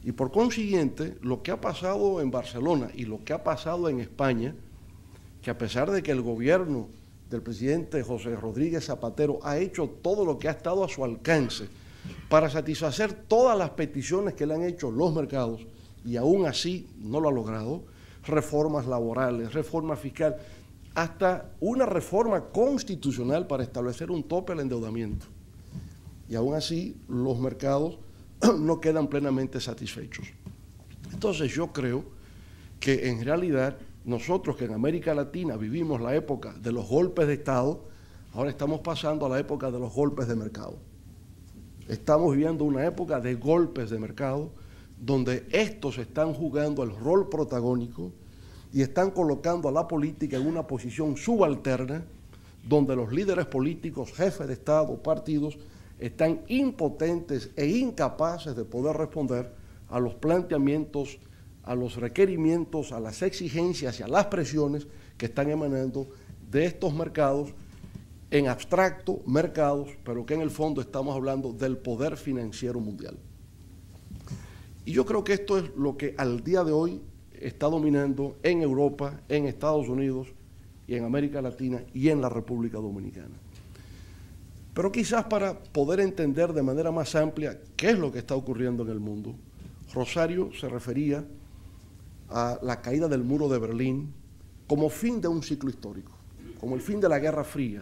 Y por consiguiente, lo que ha pasado en Barcelona y lo que ha pasado en España, que a pesar de que el gobierno del presidente José Rodríguez Zapatero ha hecho todo lo que ha estado a su alcance para satisfacer todas las peticiones que le han hecho los mercados, y aún así no lo ha logrado, reformas laborales, reforma fiscal, hasta una reforma constitucional para establecer un tope al endeudamiento. Y aún así los mercados no quedan plenamente satisfechos. Entonces yo creo que en realidad nosotros que en América Latina vivimos la época de los golpes de Estado, ahora estamos pasando a la época de los golpes de mercado. Estamos viviendo una época de golpes de mercado donde estos están jugando el rol protagónico y están colocando a la política en una posición subalterna, donde los líderes políticos, jefes de Estado, partidos, están impotentes e incapaces de poder responder a los planteamientos, a los requerimientos, a las exigencias y a las presiones que están emanando de estos mercados, en abstracto, mercados, pero que en el fondo estamos hablando del poder financiero mundial. Y yo creo que esto es lo que al día de hoy está dominando en Europa, en Estados Unidos y en América Latina y en la República Dominicana. Pero quizás para poder entender de manera más amplia qué es lo que está ocurriendo en el mundo, Rosario se refería a la caída del muro de Berlín como fin de un ciclo histórico, como el fin de la Guerra Fría,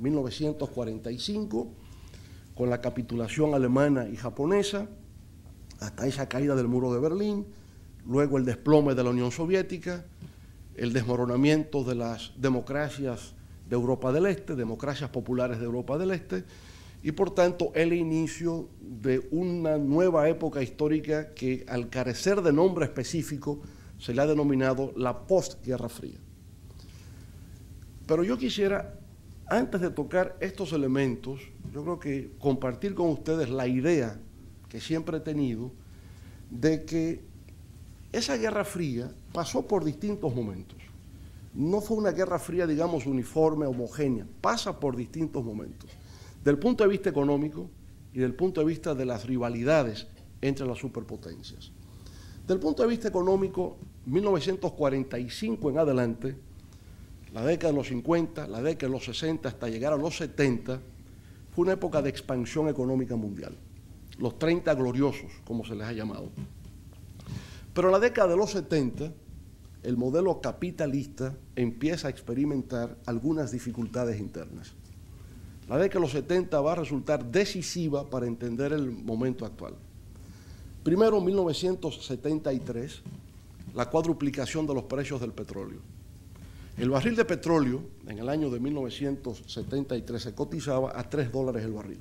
1945, con la capitulación alemana y japonesa, hasta esa caída del muro de Berlín, luego el desplome de la Unión Soviética, el desmoronamiento de las democracias de Europa del Este, democracias populares de Europa del Este, y por tanto el inicio de una nueva época histórica que al carecer de nombre específico se le ha denominado la postguerra fría. Pero yo quisiera, antes de tocar estos elementos, yo creo que compartir con ustedes la idea que siempre he tenido de que esa Guerra Fría pasó por distintos momentos. No fue una Guerra Fría, digamos, uniforme, homogénea, pasa por distintos momentos. Del punto de vista económico y del punto de vista de las rivalidades entre las superpotencias. Del punto de vista económico, 1945 en adelante, la década de los 50, la década de los 60 hasta llegar a los 70, fue una época de expansión económica mundial. Los 30 gloriosos, como se les ha llamado. Pero en la década de los 70, el modelo capitalista empieza a experimentar algunas dificultades internas. La década de los 70 va a resultar decisiva para entender el momento actual. Primero, en 1973, la cuadruplicación de los precios del petróleo. El barril de petróleo, en el año de 1973, se cotizaba a $3 el barril.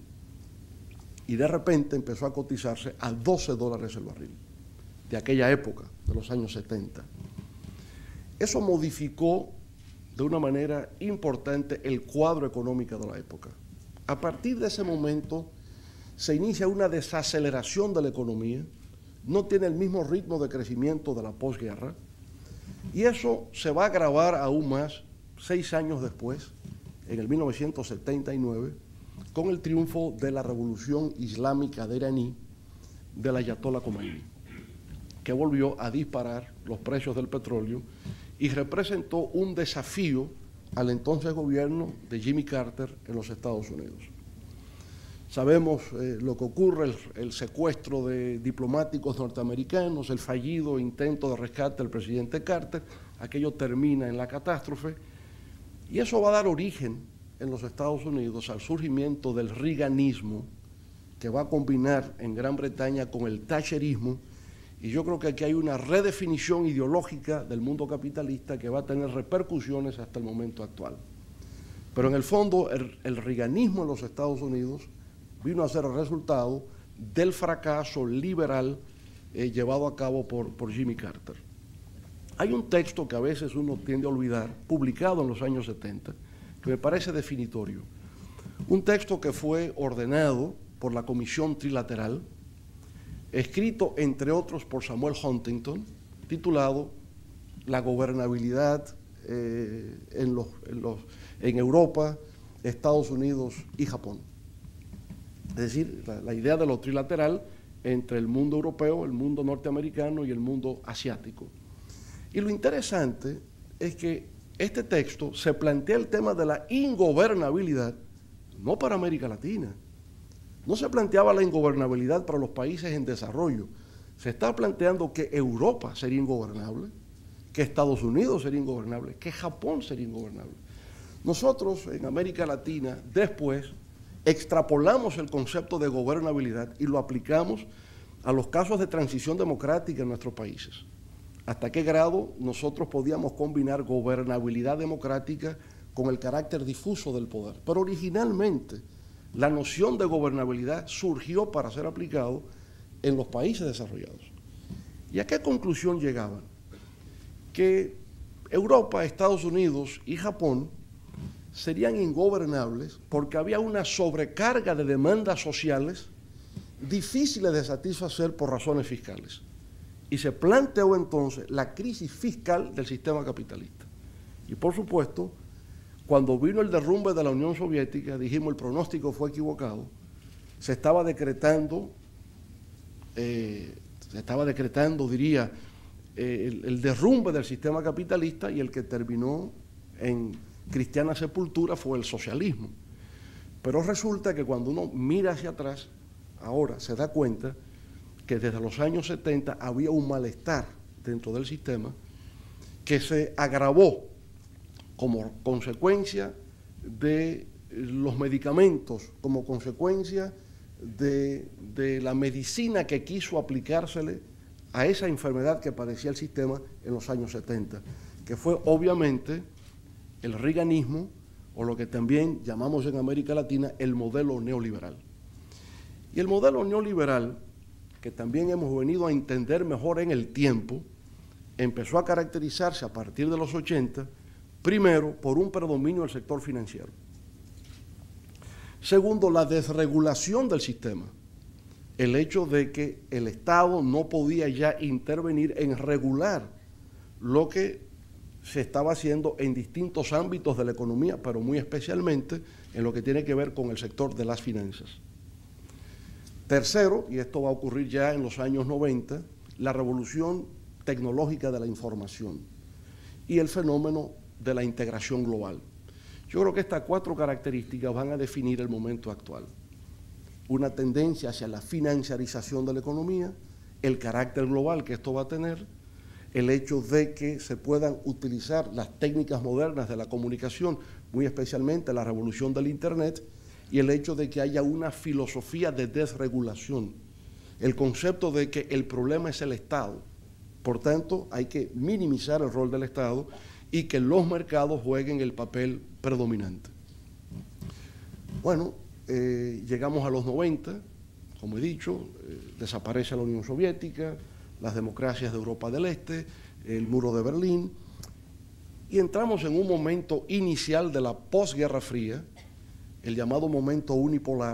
Y de repente empezó a cotizarse a $12 el barril, de aquella época, de los años 70. Eso modificó de una manera importante el cuadro económico de la época. A partir de ese momento se inicia una desaceleración de la economía, no tiene el mismo ritmo de crecimiento de la posguerra, y eso se va a agravar aún más 6 años después, en el 1979, con el triunfo de la revolución islámica de Iraní del Ayatollah Khomeini, que volvió a disparar los precios del petróleo y representó un desafío al entonces gobierno de Jimmy Carter en los Estados Unidos. Sabemos lo que ocurre, el secuestro de diplomáticos norteamericanos, el fallido intento de rescate del presidente Carter, aquello termina en la catástrofe, y eso va a dar origen en los Estados Unidos al surgimiento del reaganismo, que va a combinar en Gran Bretaña con el thatcherismo, y yo creo que aquí hay una redefinición ideológica del mundo capitalista que va a tener repercusiones hasta el momento actual. Pero en el fondo, el reaganismo en los Estados Unidos vino a ser el resultado del fracaso liberal llevado a cabo por Jimmy Carter. Hay un texto que a veces uno tiende a olvidar, publicado en los años 70, que me parece definitorio. Un texto que fue ordenado por la Comisión Trilateral, escrito entre otros por Samuel Huntington, titulado La gobernabilidad en Europa, Estados Unidos y Japón. Es decir, la idea de lo trilateral entre el mundo europeo, el mundo norteamericano y el mundo asiático. Y lo interesante es que este texto se plantea el tema de la ingobernabilidad, no para América Latina. No se planteaba la ingobernabilidad para los países en desarrollo. Se está planteando que Europa sería ingobernable, que Estados Unidos sería ingobernable, que Japón sería ingobernable. Nosotros en América Latina después extrapolamos el concepto de gobernabilidad y lo aplicamos a los casos de transición democrática en nuestros países. ¿Hasta qué grado nosotros podíamos combinar gobernabilidad democrática con el carácter difuso del poder? Pero originalmente la noción de gobernabilidad surgió para ser aplicado en los países desarrollados. ¿Y a qué conclusión llegaban? Que Europa, Estados Unidos y Japón serían ingobernables porque había una sobrecarga de demandas sociales difíciles de satisfacer por razones fiscales. Y se planteó entonces la crisis fiscal del sistema capitalista. Y por supuesto, cuando vino el derrumbe de la Unión Soviética, dijimos el pronóstico fue equivocado, se estaba decretando, diría, el derrumbe del sistema capitalista, y el que terminó en cristiana sepultura fue el socialismo. Pero resulta que cuando uno mira hacia atrás, ahora se da cuenta que desde los años 70 había un malestar dentro del sistema que se agravó como consecuencia de los medicamentos, como consecuencia de la medicina que quiso aplicársele a esa enfermedad que padecía el sistema en los años 70, que fue obviamente el reaganismo, o lo que también llamamos en América Latina el modelo neoliberal. Y el modelo neoliberal, que también hemos venido a entender mejor en el tiempo, empezó a caracterizarse a partir de los 80, primero, por un predominio del sector financiero. Segundo, la desregulación del sistema. El hecho de que el Estado no podía ya intervenir en regular lo que se estaba haciendo en distintos ámbitos de la economía, pero muy especialmente en lo que tiene que ver con el sector de las finanzas. Tercero, y esto va a ocurrir ya en los años 90, la revolución tecnológica de la información y el fenómeno de la integración global. Yo creo que estas cuatro características van a definir el momento actual. Una tendencia hacia la financiarización de la economía, el carácter global que esto va a tener, el hecho de que se puedan utilizar las técnicas modernas de la comunicación, muy especialmente la revolución del Internet, y el hecho de que haya una filosofía de desregulación, el concepto de que el problema es el Estado, por tanto hay que minimizar el rol del Estado y que los mercados jueguen el papel predominante. Bueno, llegamos a los 90, como he dicho, desaparece la Unión Soviética, las democracias de Europa del Este, el muro de Berlín, y entramos en un momento inicial de la posguerra fría, el llamado momento unipolar,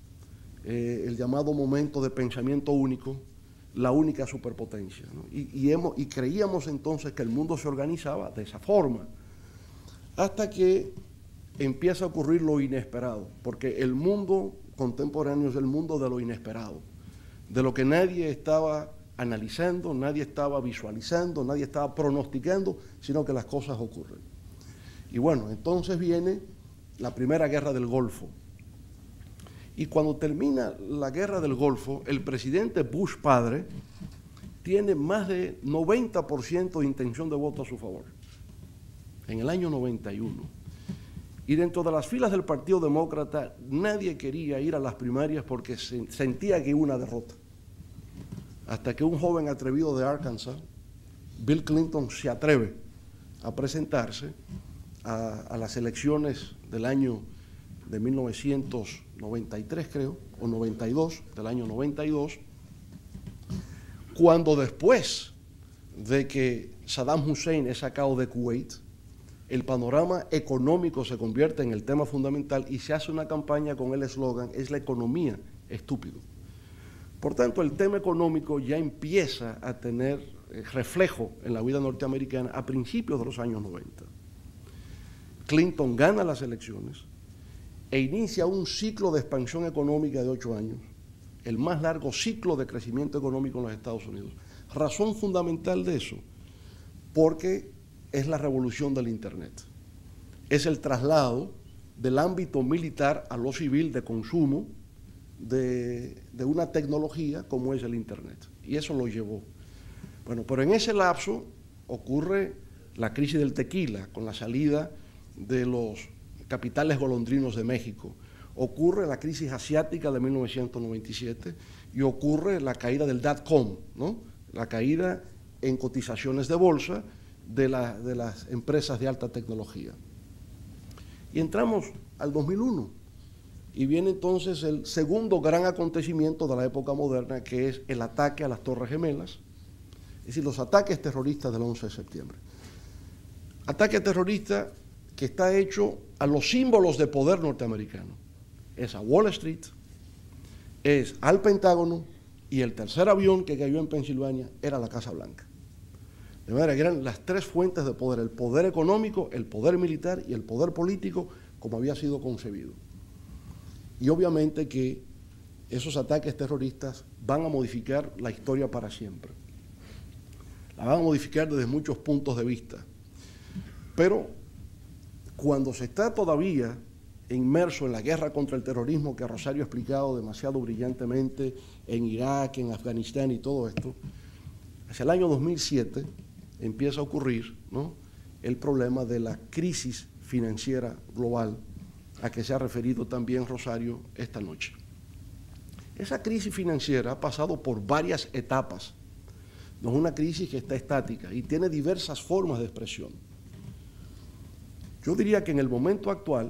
el llamado momento de pensamiento único, la única superpotencia, ¿no? Y creíamos entonces que el mundo se organizaba de esa forma, hasta que empieza a ocurrir lo inesperado, porque el mundo contemporáneo es el mundo de lo inesperado, de lo que nadie estaba analizando, nadie estaba visualizando, nadie estaba pronosticando, sino que las cosas ocurren. Y bueno, entonces viene la primera guerra del Golfo. Y cuando termina la guerra del Golfo, el presidente Bush padre tiene más de 90% de intención de voto a su favor, en el año 91. Y dentro de las filas del Partido Demócrata nadie quería ir a las primarias porque sentía que iba una derrota. Hasta que un joven atrevido de Arkansas, Bill Clinton, se atreve a presentarse a las elecciones del año de 1993, creo, o 92, del año 92, cuando después de que Saddam Hussein es sacado de Kuwait, el panorama económico se convierte en el tema fundamental y se hace una campaña con el eslogan, es la economía estúpido. Por tanto, el tema económico ya empieza a tener reflejo en la vida norteamericana a principios de los años 90. Clinton gana las elecciones e inicia un ciclo de expansión económica de 8 años, el más largo ciclo de crecimiento económico en los Estados Unidos. Razón fundamental de eso, porque es la revolución del Internet. Es el traslado del ámbito militar a lo civil de consumo de una tecnología como es el Internet. Y eso lo llevó. Bueno, pero en ese lapso ocurre la crisis del tequila, con la salida de los capitales golondrinos de México. Ocurre la crisis asiática de 1997 y ocurre la caída del dot-com, ¿no? La caída en cotizaciones de bolsa de las empresas de alta tecnología. Y entramos al 2001 y viene entonces el segundo gran acontecimiento de la época moderna, que es el ataque a las Torres Gemelas, es decir, los ataques terroristas del 11 de septiembre. Ataque terrorista que está hecho a los símbolos de poder norteamericano. Es a Wall Street, es al Pentágono, y el tercer avión que cayó en Pensilvania era la Casa Blanca. De manera que eran las tres fuentes de poder: el poder económico, el poder militar y el poder político, como había sido concebido. Y obviamente que esos ataques terroristas van a modificar la historia para siempre. La van a modificar desde muchos puntos de vista. Pero cuando se está todavía inmerso en la guerra contra el terrorismo que Rosario ha explicado demasiado brillantemente, en Irak, en Afganistán y todo esto, hacia el año 2007 empieza a ocurrir, ¿no?, el problema de la crisis financiera global a que se ha referido también Rosario esta noche. Esa crisis financiera ha pasado por varias etapas. No es una crisis que está estática y tiene diversas formas de expresión. Yo diría que en el momento actual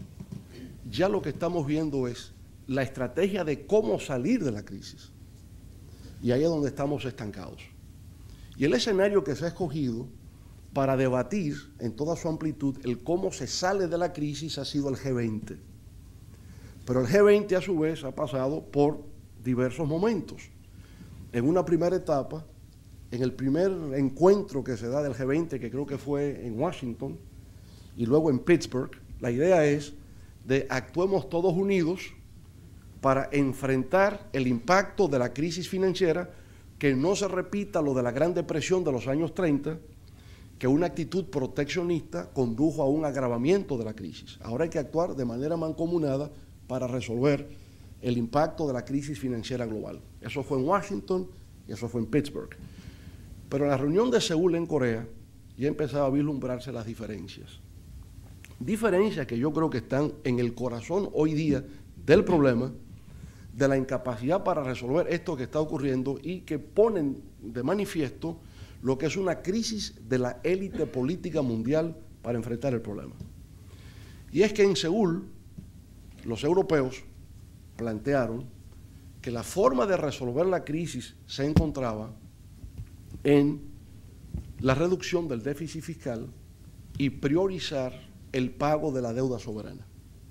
ya lo que estamos viendo es la estrategia de cómo salir de la crisis. Y ahí es donde estamos estancados. Y el escenario que se ha escogido para debatir en toda su amplitud el cómo se sale de la crisis ha sido el G20. Pero el G20 a su vez ha pasado por diversos momentos. En una primera etapa, en el primer encuentro que se da del G20, que creo que fue en Washington, y luego en Pittsburgh, la idea es de actuemos todos unidos para enfrentar el impacto de la crisis financiera, que no se repita lo de la Gran Depresión de los años 30, que una actitud proteccionista condujo a un agravamiento de la crisis. Ahora hay que actuar de manera mancomunada para resolver el impacto de la crisis financiera global. Eso fue en Washington y eso fue en Pittsburgh. Pero en la reunión de Seúl en Corea ya empezaba a vislumbrarse las diferencias. Diferencias que yo creo que están en el corazón hoy día del problema, de la incapacidad para resolver esto que está ocurriendo y que ponen de manifiesto lo que es una crisis de la élite política mundial para enfrentar el problema. Y es que en Seúl los europeos plantearon que la forma de resolver la crisis se encontraba en la reducción del déficit fiscal y priorizar el pago de la deuda soberana.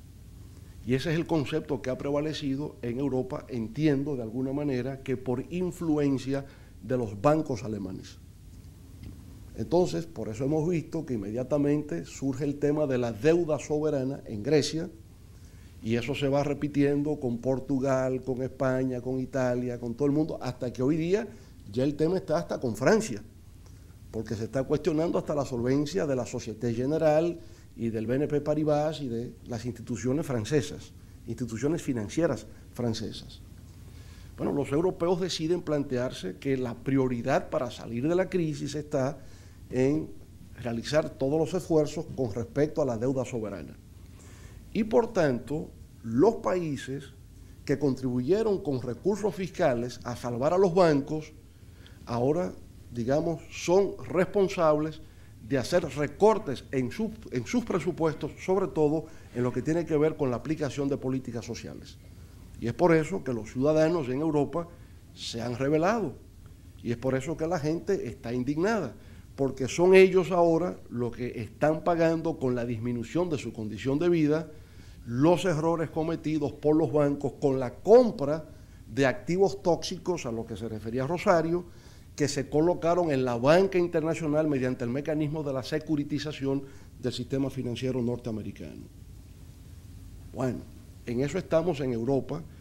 Y ese es el concepto que ha prevalecido en Europa, entiendo de alguna manera que por influencia de los bancos alemanes. Entonces, por eso hemos visto que inmediatamente surge el tema de la deuda soberana en Grecia, y eso se va repitiendo con Portugal, con España, con Italia, con todo el mundo, hasta que hoy día ya el tema está hasta con Francia, porque se está cuestionando hasta la solvencia de la Société Générale y del BNP Paribas y de las instituciones francesas, instituciones financieras francesas. Bueno, los europeos deciden plantearse que la prioridad para salir de la crisis está en realizar todos los esfuerzos con respecto a la deuda soberana. Y por tanto, los países que contribuyeron con recursos fiscales a salvar a los bancos, ahora, digamos, son responsables de hacer recortes en sus presupuestos, sobre todo en lo que tiene que ver con la aplicación de políticas sociales. Y es por eso que los ciudadanos en Europa se han rebelado. Y es por eso que la gente está indignada, porque son ellos ahora los que están pagando con la disminución de su condición de vida los errores cometidos por los bancos con la compra de activos tóxicos, a lo que se refería Rosario, que se colocaron en la banca internacional mediante el mecanismo de la securitización del sistema financiero norteamericano. Bueno, en eso estamos en Europa,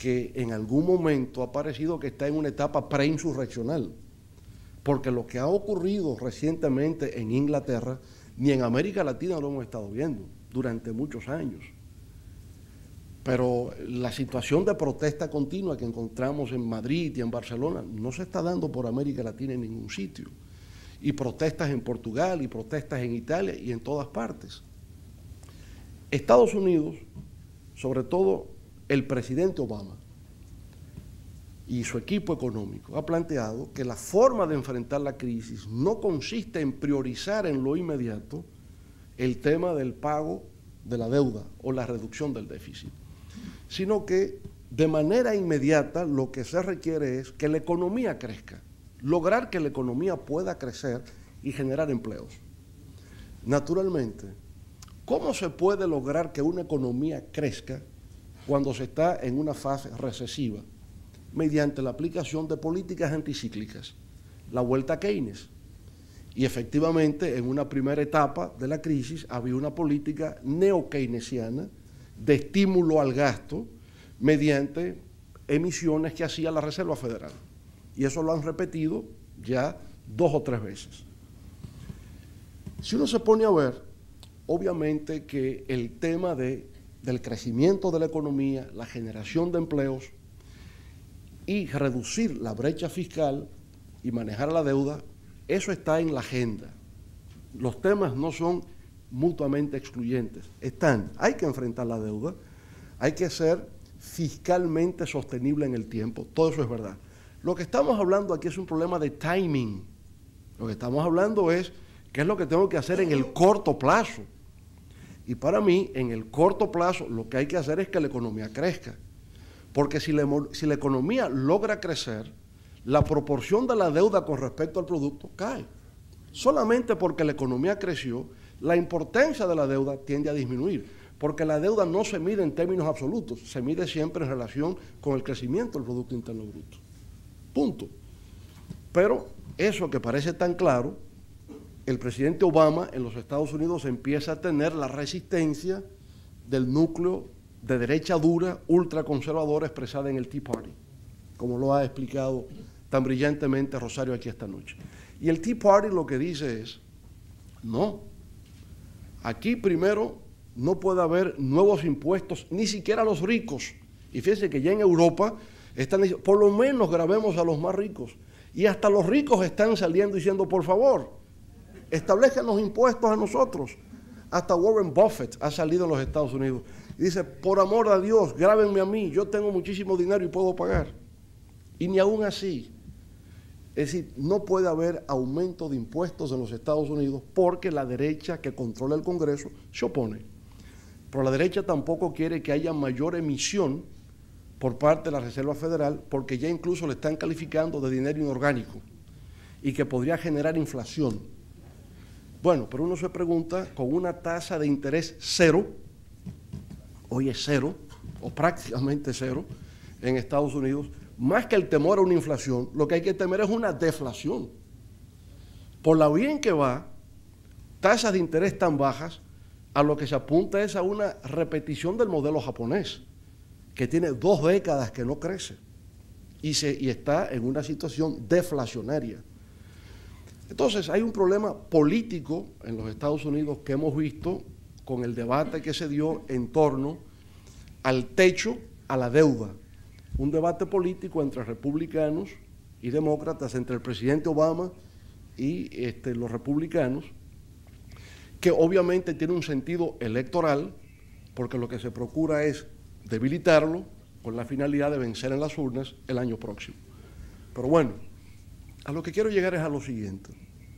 que en algún momento ha parecido que está en una etapa preinsurreccional, porque lo que ha ocurrido recientemente en Inglaterra, ni en América Latina lo hemos estado viendo durante muchos años. Pero la situación de protesta continua que encontramos en Madrid y en Barcelona no se está dando por América Latina en ningún sitio. Y protestas en Portugal, y protestas en Italia, y en todas partes. Estados Unidos, sobre todo el presidente Obama y su equipo económico, ha planteado que la forma de enfrentar la crisis no consiste en priorizar en lo inmediato el tema del pago de la deuda o la reducción del déficit, sino que de manera inmediata lo que se requiere es que la economía crezca, lograr que la economía pueda crecer y generar empleos. Naturalmente, ¿cómo se puede lograr que una economía crezca cuando se está en una fase recesiva? Mediante la aplicación de políticas anticíclicas, la vuelta a Keynes. Y efectivamente, en una primera etapa de la crisis había una política neo-keynesiana de estímulo al gasto mediante emisiones que hacía la Reserva Federal. Y eso lo han repetido ya 2 o 3 veces. Si uno se pone a ver, obviamente que el tema del crecimiento de la economía, la generación de empleos y reducir la brecha fiscal y manejar la deuda, eso está en la agenda. Los temas no son mutuamente excluyentes. Hay que enfrentar la deuda, hay que ser fiscalmente sostenible en el tiempo, todo eso es verdad. Lo que estamos hablando aquí es un problema de timing. Lo que estamos hablando es qué es lo que tengo que hacer en el corto plazo. Y para mí, en el corto plazo, lo que hay que hacer es que la economía crezca. Porque si la economía logra crecer, la proporción de la deuda con respecto al producto cae. Solamente porque la economía creció, la importancia de la deuda tiende a disminuir, porque la deuda no se mide en términos absolutos, se mide siempre en relación con el crecimiento del Producto Interno Bruto. Punto. Pero eso que parece tan claro, el presidente Obama en los Estados Unidos empieza a tener la resistencia del núcleo de derecha dura, ultraconservadora expresada en el Tea Party, como lo ha explicado tan brillantemente Rosario aquí esta noche. Y el Tea Party lo que dice es, no, aquí primero no puede haber nuevos impuestos, ni siquiera a los ricos. Y fíjense que ya en Europa están diciendo, por lo menos grabemos a los más ricos. Y hasta los ricos están saliendo diciendo, por favor, establezcan los impuestos a nosotros. Hasta Warren Buffett ha salido en los Estados Unidos y dice, por amor a Dios, grábenme a mí, yo tengo muchísimo dinero y puedo pagar. Y ni aún así. Es decir, no puede haber aumento de impuestos en los Estados Unidos porque la derecha que controla el Congreso se opone. Pero la derecha tampoco quiere que haya mayor emisión por parte de la Reserva Federal porque ya incluso le están calificando de dinero inorgánico y que podría generar inflación. Bueno, pero uno se pregunta, con una tasa de interés cero, hoy es cero, o prácticamente cero, en Estados Unidos, más que el temor a una inflación, lo que hay que temer es una deflación. Por la bien que va, tasas de interés tan bajas, a lo que se apunta es a una repetición del modelo japonés, que tiene 2 décadas que no crece y está en una situación deflacionaria. Entonces, hay un problema político en los Estados Unidos que hemos visto con el debate que se dio en torno al techo, a la deuda. Un debate político entre republicanos y demócratas, entre el presidente Obama y los republicanos, que obviamente tiene un sentido electoral, porque lo que se procura es debilitarlo con la finalidad de vencer en las urnas el año próximo. Pero bueno, a lo que quiero llegar es a lo siguiente.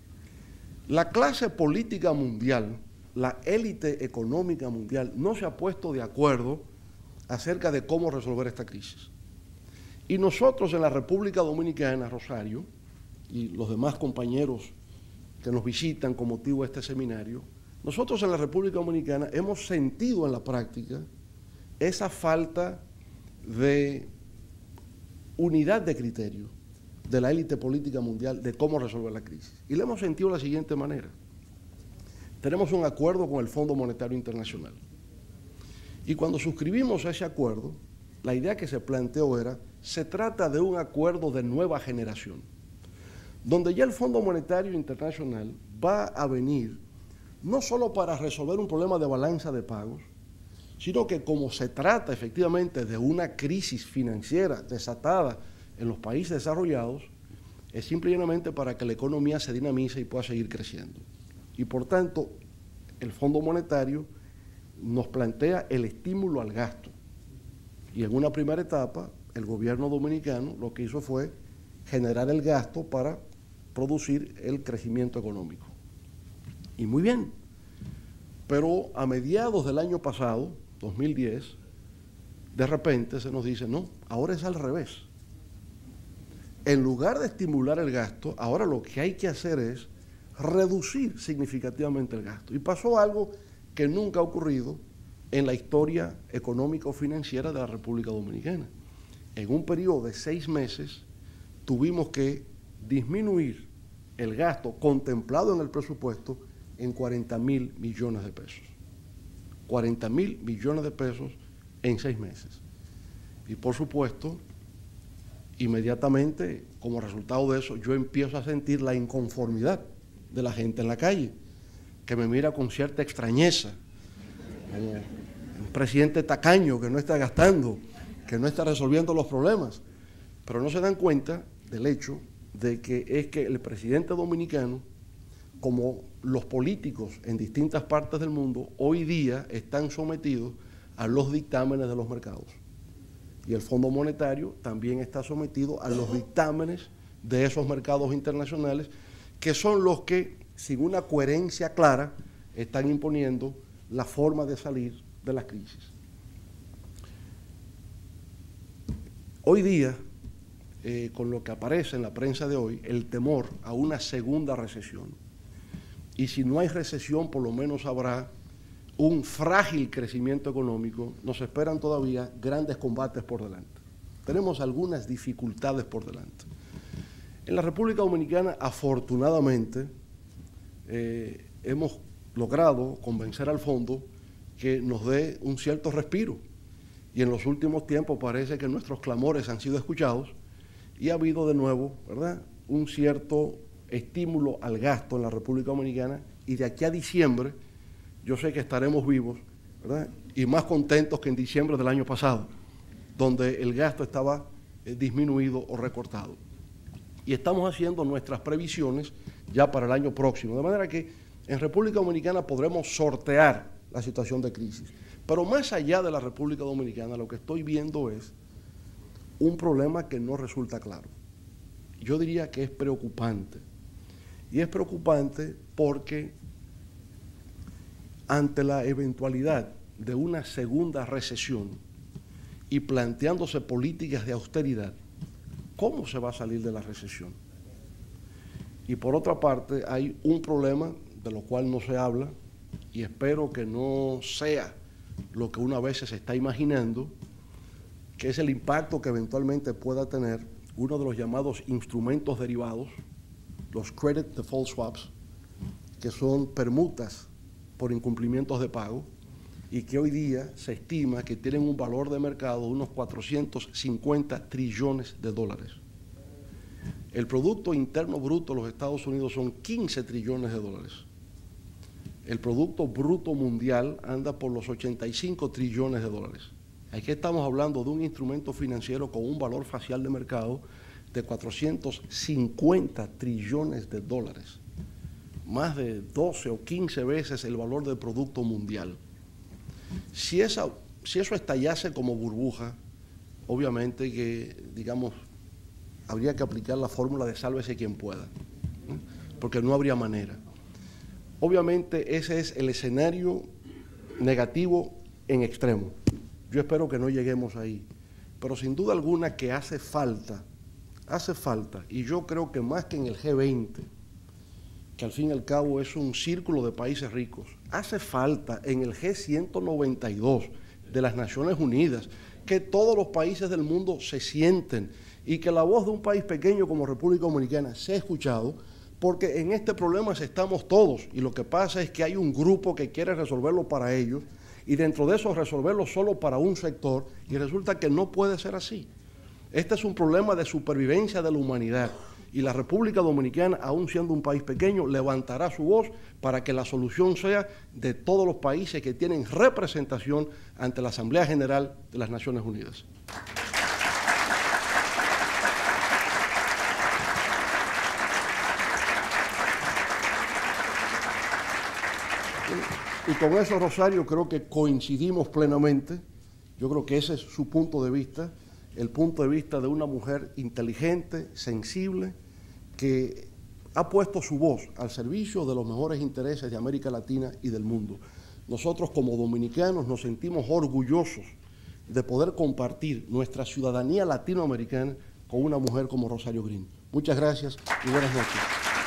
La clase política mundial, la élite económica mundial, no se ha puesto de acuerdo acerca de cómo resolver esta crisis. Y nosotros en la República Dominicana, Rosario, y los demás compañeros que nos visitan con motivo de este seminario, nosotros en la República Dominicana hemos sentido en la práctica esa falta de unidad de criterio de la élite política mundial de cómo resolver la crisis. Y lo hemos sentido de la siguiente manera. Tenemos un acuerdo con el Fondo Monetario Internacional. Y cuando suscribimos ese acuerdo, la idea que se planteó era, se trata de un acuerdo de nueva generación, donde ya el Fondo Monetario Internacional va a venir no solo para resolver un problema de balanza de pagos, sino que como se trata efectivamente de una crisis financiera desatada en los países desarrollados, es simplemente para que la economía se dinamice y pueda seguir creciendo. Y por tanto, el Fondo Monetario nos plantea el estímulo al gasto. Y en una primera etapa, el gobierno dominicano lo que hizo fue generar el gasto para producir el crecimiento económico. Y muy bien, pero a mediados del año pasado, 2010, de repente se nos dice, no, ahora es al revés. En lugar de estimular el gasto, ahora lo que hay que hacer es reducir significativamente el gasto. Y pasó algo que nunca ha ocurrido en la historia económico-financiera de la República Dominicana. En un periodo de 6 meses tuvimos que disminuir el gasto contemplado en el presupuesto en 40.000 millones de pesos. 40.000 millones de pesos en 6 meses. Y por supuesto, inmediatamente, como resultado de eso, yo empiezo a sentir la inconformidad de la gente en la calle, que me mira con cierta extrañeza, como un presidente tacaño que no está gastando, que no está resolviendo los problemas, pero no se dan cuenta del hecho de que es que el presidente dominicano, como los políticos en distintas partes del mundo, hoy día están sometidos a los dictámenes de los mercados. Y el Fondo Monetario también está sometido a los dictámenes de esos mercados internacionales, que son los que, sin una coherencia clara, están imponiendo la forma de salir de las crisis. Hoy día, con lo que aparece en la prensa de hoy, el temor a una segunda recesión. Y si no hay recesión, por lo menos habrá un frágil crecimiento económico. Nos esperan todavía grandes combates por delante. Tenemos algunas dificultades por delante. En la República Dominicana, afortunadamente, hemos logrado convencer al fondo que nos dé un cierto respiro. Y en los últimos tiempos parece que nuestros clamores han sido escuchados y ha habido de nuevo, ¿verdad?, un cierto estímulo al gasto en la República Dominicana, y de aquí a diciembre yo sé que estaremos vivos, ¿verdad?, y más contentos que en diciembre del año pasado, donde el gasto estaba disminuido o recortado. Y estamos haciendo nuestras previsiones ya para el año próximo, de manera que en República Dominicana podremos sortear la situación de crisis. Pero más allá de la República Dominicana, lo que estoy viendo es un problema que no resulta claro. Yo diría que es preocupante. Y es preocupante porque ante la eventualidad de una segunda recesión y planteándose políticas de austeridad, ¿cómo se va a salir de la recesión? Y por otra parte, hay un problema de lo cual no se habla, y espero que no sea lo que una vez se está imaginando, que es el impacto que eventualmente pueda tener uno de los llamados instrumentos derivados, los credit default swaps, que son permutas por incumplimientos de pago y que hoy día se estima que tienen un valor de mercado de unos 450 trillones de dólares. El Producto Interno Bruto de los Estados Unidos son 15 trillones de dólares. El Producto Bruto Mundial anda por los 85 trillones de dólares. Aquí estamos hablando de un instrumento financiero con un valor facial de mercado de 450 trillones de dólares, más de 12 o 15 veces el valor del Producto Mundial. Si eso estallase como burbuja, obviamente que, digamos, habría que aplicar la fórmula de sálvese quien pueda, ¿no?, porque no habría manera. Obviamente ese es el escenario negativo en extremo. Yo espero que no lleguemos ahí, pero sin duda alguna que hace falta, y yo creo que más que en el G20, que al fin y al cabo es un círculo de países ricos, hace falta en el G192 de las Naciones Unidas que todos los países del mundo se sienten y que la voz de un país pequeño como República Dominicana sea escuchado, porque en este problema estamos todos y lo que pasa es que hay un grupo que quiere resolverlo para ellos y dentro de eso resolverlo solo para un sector, y resulta que no puede ser así. Este es un problema de supervivencia de la humanidad y la República Dominicana, aún siendo un país pequeño, levantará su voz para que la solución sea de todos los países que tienen representación ante la Asamblea General de las Naciones Unidas. Y con eso, Rosario, creo que coincidimos plenamente. Yo creo que ese es su punto de vista, el punto de vista de una mujer inteligente, sensible, que ha puesto su voz al servicio de los mejores intereses de América Latina y del mundo. Nosotros como dominicanos nos sentimos orgullosos de poder compartir nuestra ciudadanía latinoamericana con una mujer como Rosario Green. Muchas gracias y buenas noches.